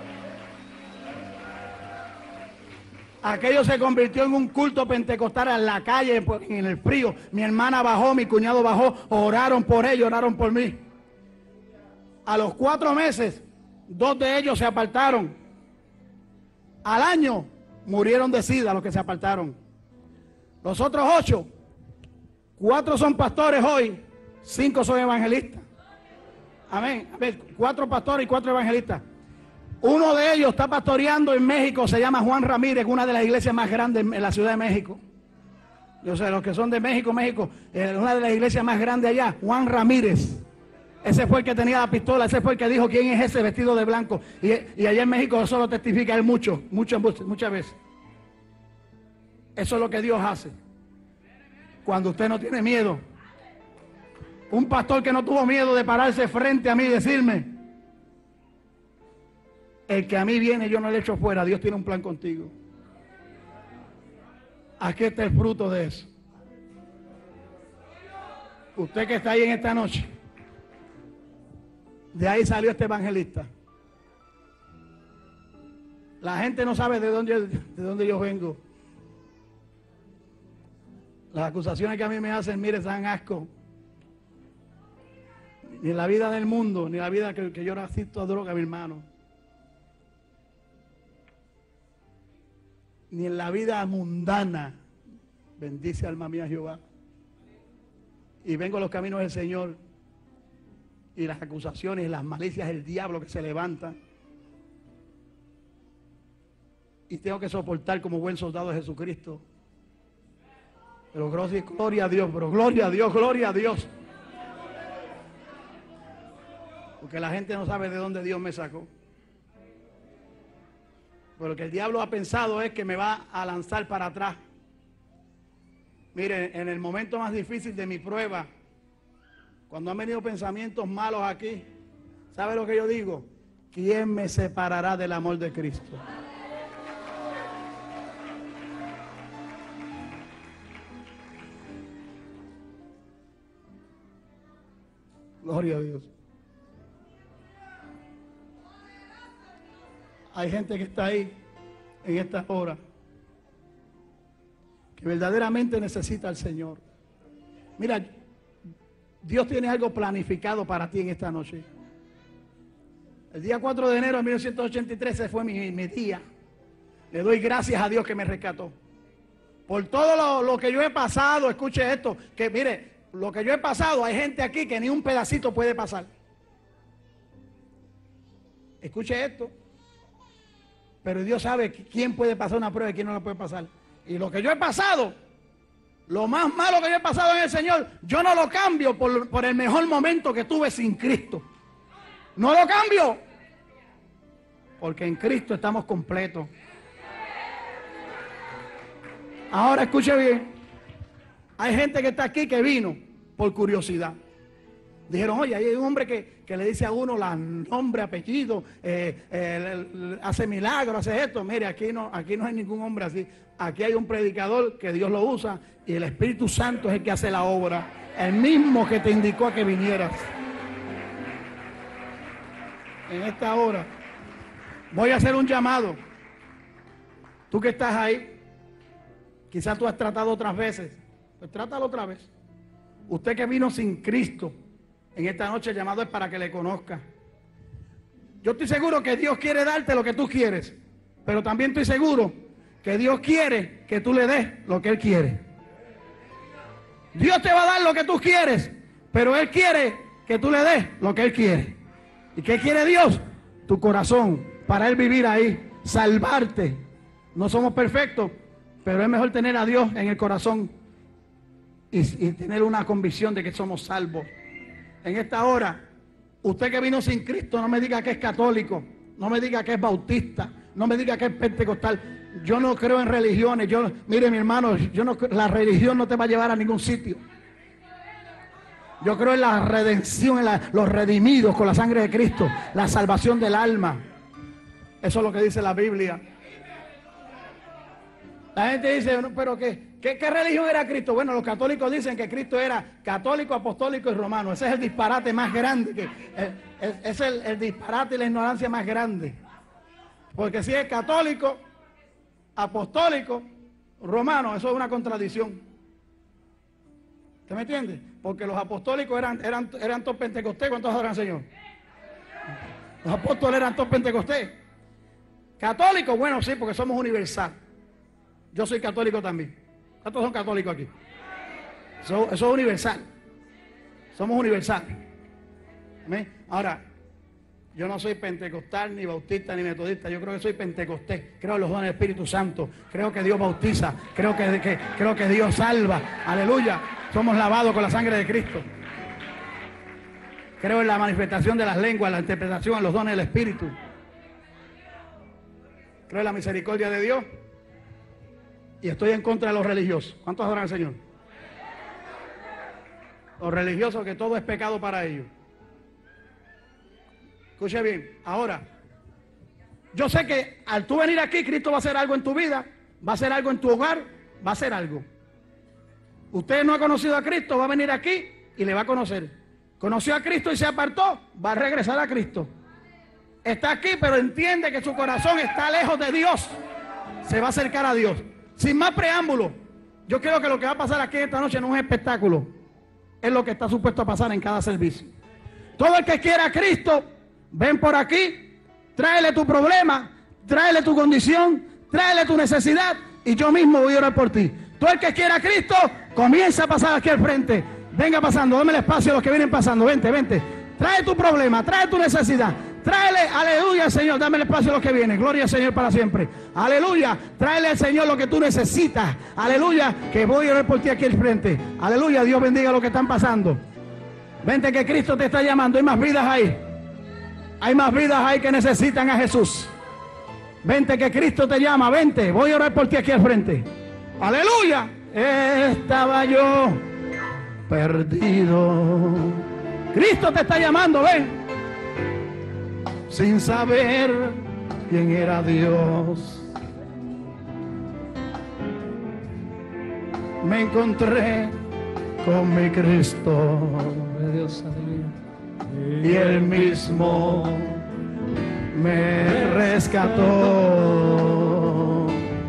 Aquello se convirtió en un culto pentecostal en la calle, en el frío. Mi hermana bajó, mi cuñado bajó, oraron por ellos, oraron por mí. A los 4 meses, 2 de ellos se apartaron. Al año murieron de sida los que se apartaron. Los otros 8, 4 son pastores hoy, 5 son evangelistas. Amén. 4 pastores y 4 evangelistas. Uno de ellos está pastoreando en México, se llama Juan Ramírez, una de las iglesias más grandes en la Ciudad de México. Yo sé, los que son de México, una de las iglesias más grandes allá, Juan Ramírez. Ese fue el que tenía la pistola, ese fue el que dijo quién es ese vestido de blanco. Y allá en México eso lo testifica él muchas veces. Eso es lo que Dios hace. Cuando usted no tiene miedo. Un pastor que no tuvo miedo de pararse frente a mí y decirme: el que a mí viene yo no le echo fuera, Dios tiene un plan contigo. Aquí está el fruto de eso. Usted que está ahí en esta noche, de ahí salió este evangelista. La gente no sabe de dónde yo vengo. Las acusaciones que a mí me hacen, mire, dan asco. Ni en la vida del mundo, ni en la vida que yo asisto a droga, mi hermano. Ni en la vida mundana. Bendice alma mía Jehová. Y vengo a los caminos del Señor. Y las acusaciones y las malicias del diablo que se levantan. Y tengo que soportar como buen soldado de Jesucristo. Pero gloria a Dios, pero gloria a Dios, gloria a Dios. Porque la gente no sabe de dónde Dios me sacó. Pero lo que el diablo ha pensado es que me va a lanzar para atrás. Mire, en el momento más difícil de mi prueba, cuando han venido pensamientos malos aquí, ¿sabe lo que yo digo? ¿Quién me separará del amor de Cristo? Gloria a Dios. Hay gente que está ahí en esta hora que verdaderamente necesita al Señor. Mira, Dios tiene algo planificado para ti en esta noche. El día 4 de enero de 1983 ese fue mi día. Le doy gracias a Dios que me rescató. Por todo lo que yo he pasado, escuche esto, que mire, lo que yo he pasado, hay gente aquí que ni un pedacito puede pasar. Escuche esto. Pero Dios sabe quién puede pasar una prueba y quién no la puede pasar. Y lo que yo he pasado, lo más malo que yo he pasado en el Señor, yo no lo cambio por el mejor momento que tuve sin Cristo. No lo cambio. Porque en Cristo estamos completos. Ahora escuche bien. Hay gente que está aquí que vino por curiosidad. Dijeron, oye, hay un hombre que le dice a uno nombre, apellido, hace milagros, hace esto. Mire, aquí no hay ningún hombre así. Aquí hay un predicador que Dios lo usa y el Espíritu Santo es el que hace la obra. El mismo que te indicó a que vinieras. En esta hora voy a hacer un llamado. Tú que estás ahí, quizás tú has tratado otras veces, pues trátalo otra vez. Usted que vino sin Cristo, en esta noche el llamado es para que le conozca. Yo estoy seguro que Dios quiere darte lo que tú quieres, pero también estoy seguro que Dios quiere que tú le des lo que Él quiere. Dios te va a dar lo que tú quieres, pero Él quiere que tú le des lo que Él quiere. ¿Y qué quiere Dios? Tu corazón, para Él vivir ahí, salvarte. No somos perfectos, pero es mejor tener a Dios en el corazón y tener una convicción de que somos salvos. En esta hora, usted que vino sin Cristo, no me diga que es católico, no me diga que es bautista, no me diga que es pentecostal. Yo no creo en religiones. Mire, mi hermano, la religión no te va a llevar a ningún sitio. Yo creo en la redención, en los redimidos con la sangre de Cristo, la salvación del alma. Eso es lo que dice la Biblia. La gente dice, pero ¿qué? ¿Qué religión era Cristo? Bueno, los católicos dicen que Cristo era católico, apostólico y romano. Ese es el disparate más grande, es el disparate y la ignorancia más grande. Porque si es católico, apostólico, romano, eso es una contradicción. ¿Usted me entiende? Porque los apostólicos eran todos pentecostés. ¿Cuántos adoran al Señor? Los apóstoles eran todos pentecostés. Católicos, bueno, sí, porque somos universal. Yo soy católico también. ¿Cuántos son católicos aquí? Eso es universal. Somos universal. ¿Amén? Ahora, yo no soy pentecostal, ni bautista, ni metodista. Yo creo que soy pentecostés. Creo en los dones del Espíritu Santo. Creo que Dios bautiza. Creo que Dios salva. Aleluya. Somos lavados con la sangre de Cristo. Creo en la manifestación de las lenguas, la interpretación, en los dones del Espíritu. Creo en la misericordia de Dios. Y estoy en contra de los religiosos. ¿Cuántos adoran al Señor? Los religiosos, que todo es pecado para ellos. Escuche bien. Ahora, yo sé que al tú venir aquí, Cristo va a hacer algo en tu vida, va a hacer algo en tu hogar, va a hacer algo. Usted no ha conocido a Cristo, va a venir aquí y le va a conocer. Conoció a Cristo y se apartó, va a regresar a Cristo. Está aquí, pero entiende que su corazón está lejos de Dios. Se va a acercar a Dios. Sin más preámbulo, yo creo que lo que va a pasar aquí esta noche no es un espectáculo. Es lo que está supuesto a pasar en cada servicio. Todo el que quiera a Cristo, ven por aquí, tráele tu problema, tráele tu condición, tráele tu necesidad y yo mismo voy a orar por ti. Todo el que quiera a Cristo, comienza a pasar aquí al frente. Venga pasando, dame el espacio a los que vienen pasando. Vente, vente. Trae tu problema, trae tu necesidad. Tráele, aleluya, Señor, dame el espacio a los que vienen. Gloria al Señor para siempre. Aleluya, tráele al Señor lo que tú necesitas. Aleluya, que voy a orar por ti aquí al frente. Aleluya, Dios bendiga lo que están pasando. Vente que Cristo te está llamando. Hay más vidas ahí. Hay más vidas ahí que necesitan a Jesús. Vente que Cristo te llama. Vente, voy a orar por ti aquí al frente. Aleluya. Estaba yo perdido. Cristo te está llamando, ven. Sin saber quién era Dios, me encontré con mi Cristo, Dios, y Él mismo me rescató.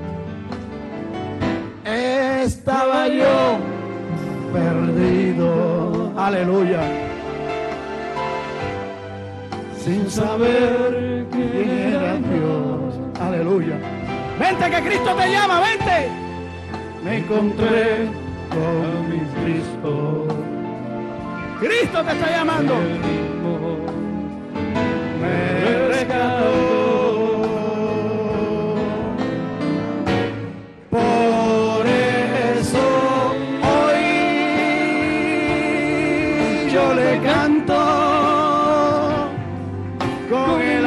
Estaba yo perdido, aleluya, sin saber quién era Dios. Aleluya. Vente que Cristo te llama, vente. Me encontré con mi Cristo. Cristo te está llamando. Me rescató. Por eso hoy yo le canto. Con el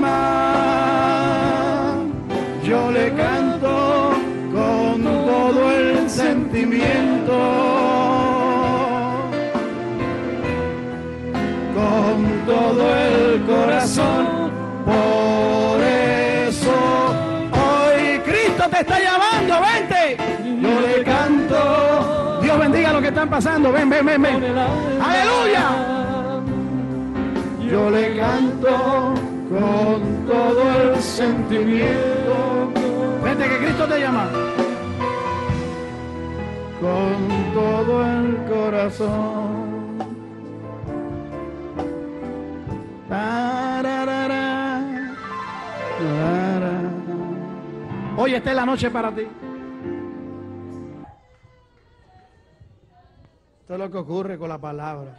alma yo le canto con todo el sentimiento, con todo el corazón. Por eso hoy Cristo te está llamando, vente. Yo le canto. Dios bendiga lo que están pasando. Ven, ven, ven, ven. Aleluya. Yo le canto con todo el sentimiento. Vete que Cristo te llama. Con todo el corazón. Tararara, tarara. Hoy esta es la noche para ti. Esto es lo que ocurre con la palabra.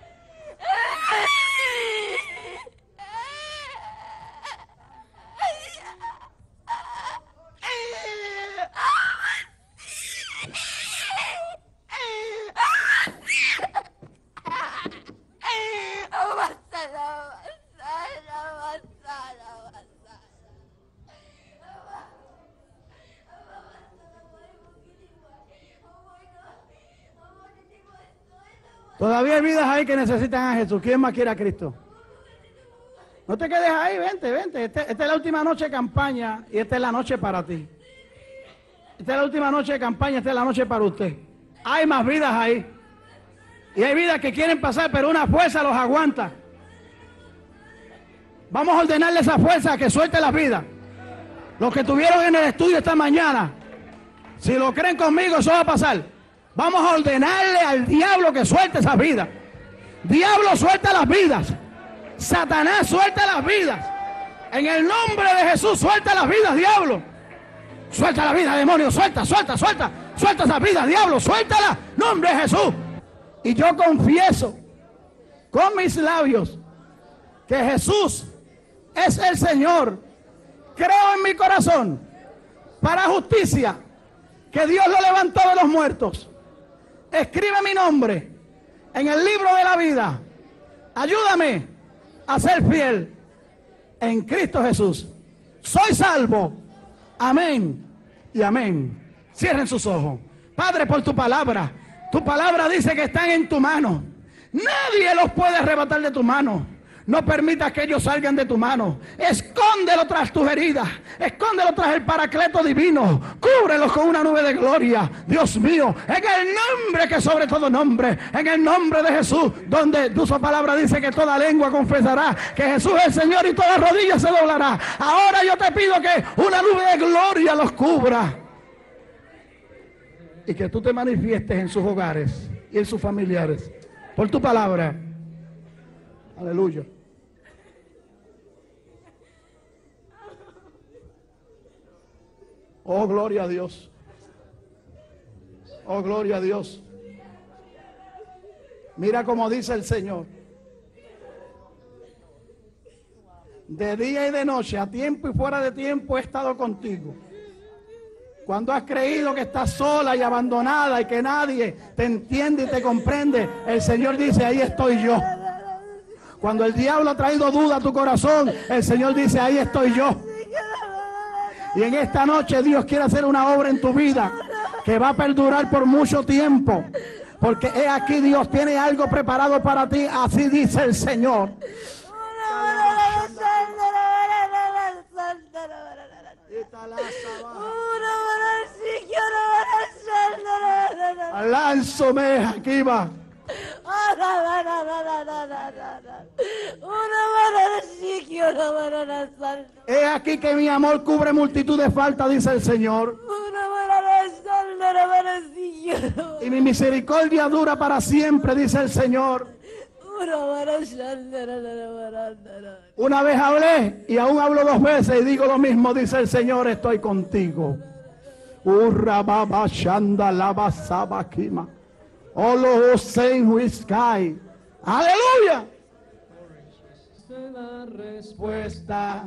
Todavía hay vidas ahí que necesitan a Jesús. ¿Quién más quiere a Cristo? No te quedes ahí, vente, vente. Esta es la última noche de campaña y esta es la noche para ti. Esta es la última noche de campaña, esta es la noche para usted. Hay más vidas ahí. Y hay vidas que quieren pasar, pero una fuerza los aguanta. Vamos a ordenarle esa fuerza que suelte las vidas. Los que estuvieron en el estudio esta mañana, si lo creen conmigo, eso va a pasar. Vamos a ordenarle al diablo que suelte esas vidas. Diablo, suelta las vidas. Satanás, suelta las vidas. En el nombre de Jesús, suelta las vidas, diablo. Suelta la vida, demonio, suelta, suelta, suelta. Suelta esas vidas, diablo, suéltala. Nombre de Jesús. Y yo confieso con mis labios que Jesús es el Señor. Creo en mi corazón para justicia que Dios lo levantó de los muertos. Escribe mi nombre en el libro de la vida. Ayúdame a ser fiel en Cristo Jesús. Soy salvo. Amén y amén. Cierren sus ojos. Padre, por tu palabra dice que están en tu mano. Nadie los puede arrebatar de tu mano. No permitas que ellos salgan de tu mano. Escóndelo tras tus heridas. Escóndelo tras el paracleto divino. Cúbrelos con una nube de gloria. Dios mío, en el nombre que sobre todo nombre, en el nombre de Jesús, donde tu palabra dice que toda lengua confesará que Jesús es el Señor y toda rodilla se doblará. Ahora yo te pido que una nube de gloria los cubra. Y que tú te manifiestes en sus hogares y en sus familiares. Por tu palabra. Aleluya. Oh, gloria a Dios. Oh, gloria a Dios. Mira cómo dice el Señor. De día y de noche, a tiempo y fuera de tiempo he estado contigo. Cuando has creído que estás sola y abandonada y que nadie te entiende y te comprende, el Señor dice, ahí estoy yo. Cuando el diablo ha traído duda a tu corazón, el Señor dice, ahí estoy yo. Y en esta noche Dios quiere hacer una obra en tu vida que va a perdurar por mucho tiempo. Porque he aquí Dios tiene algo preparado para ti, así dice el Señor. Alánzome aquí va. He aquí que mi amor cubre multitud de faltas, dice el Señor. Y mi misericordia dura para siempre, dice el Señor. Una vez hablé y aún hablo dos veces y digo lo mismo, dice el Señor, estoy contigo. Aleluya. La respuesta.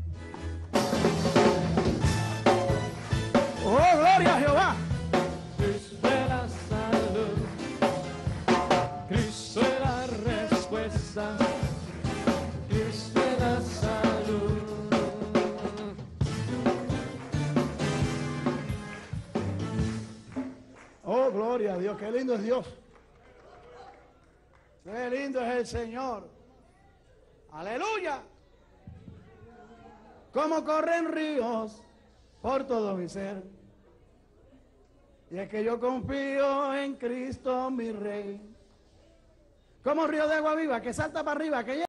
Oh, gloria a Jehová. Cristo es la salud. Cristo es la respuesta. Cristo es la salud. Oh, gloria a Dios. Qué lindo es Dios. Qué lindo es el Señor. Aleluya. Como corren ríos por todo mi ser. Y es que yo confío en Cristo mi Rey. Como río de agua viva que salta para arriba, que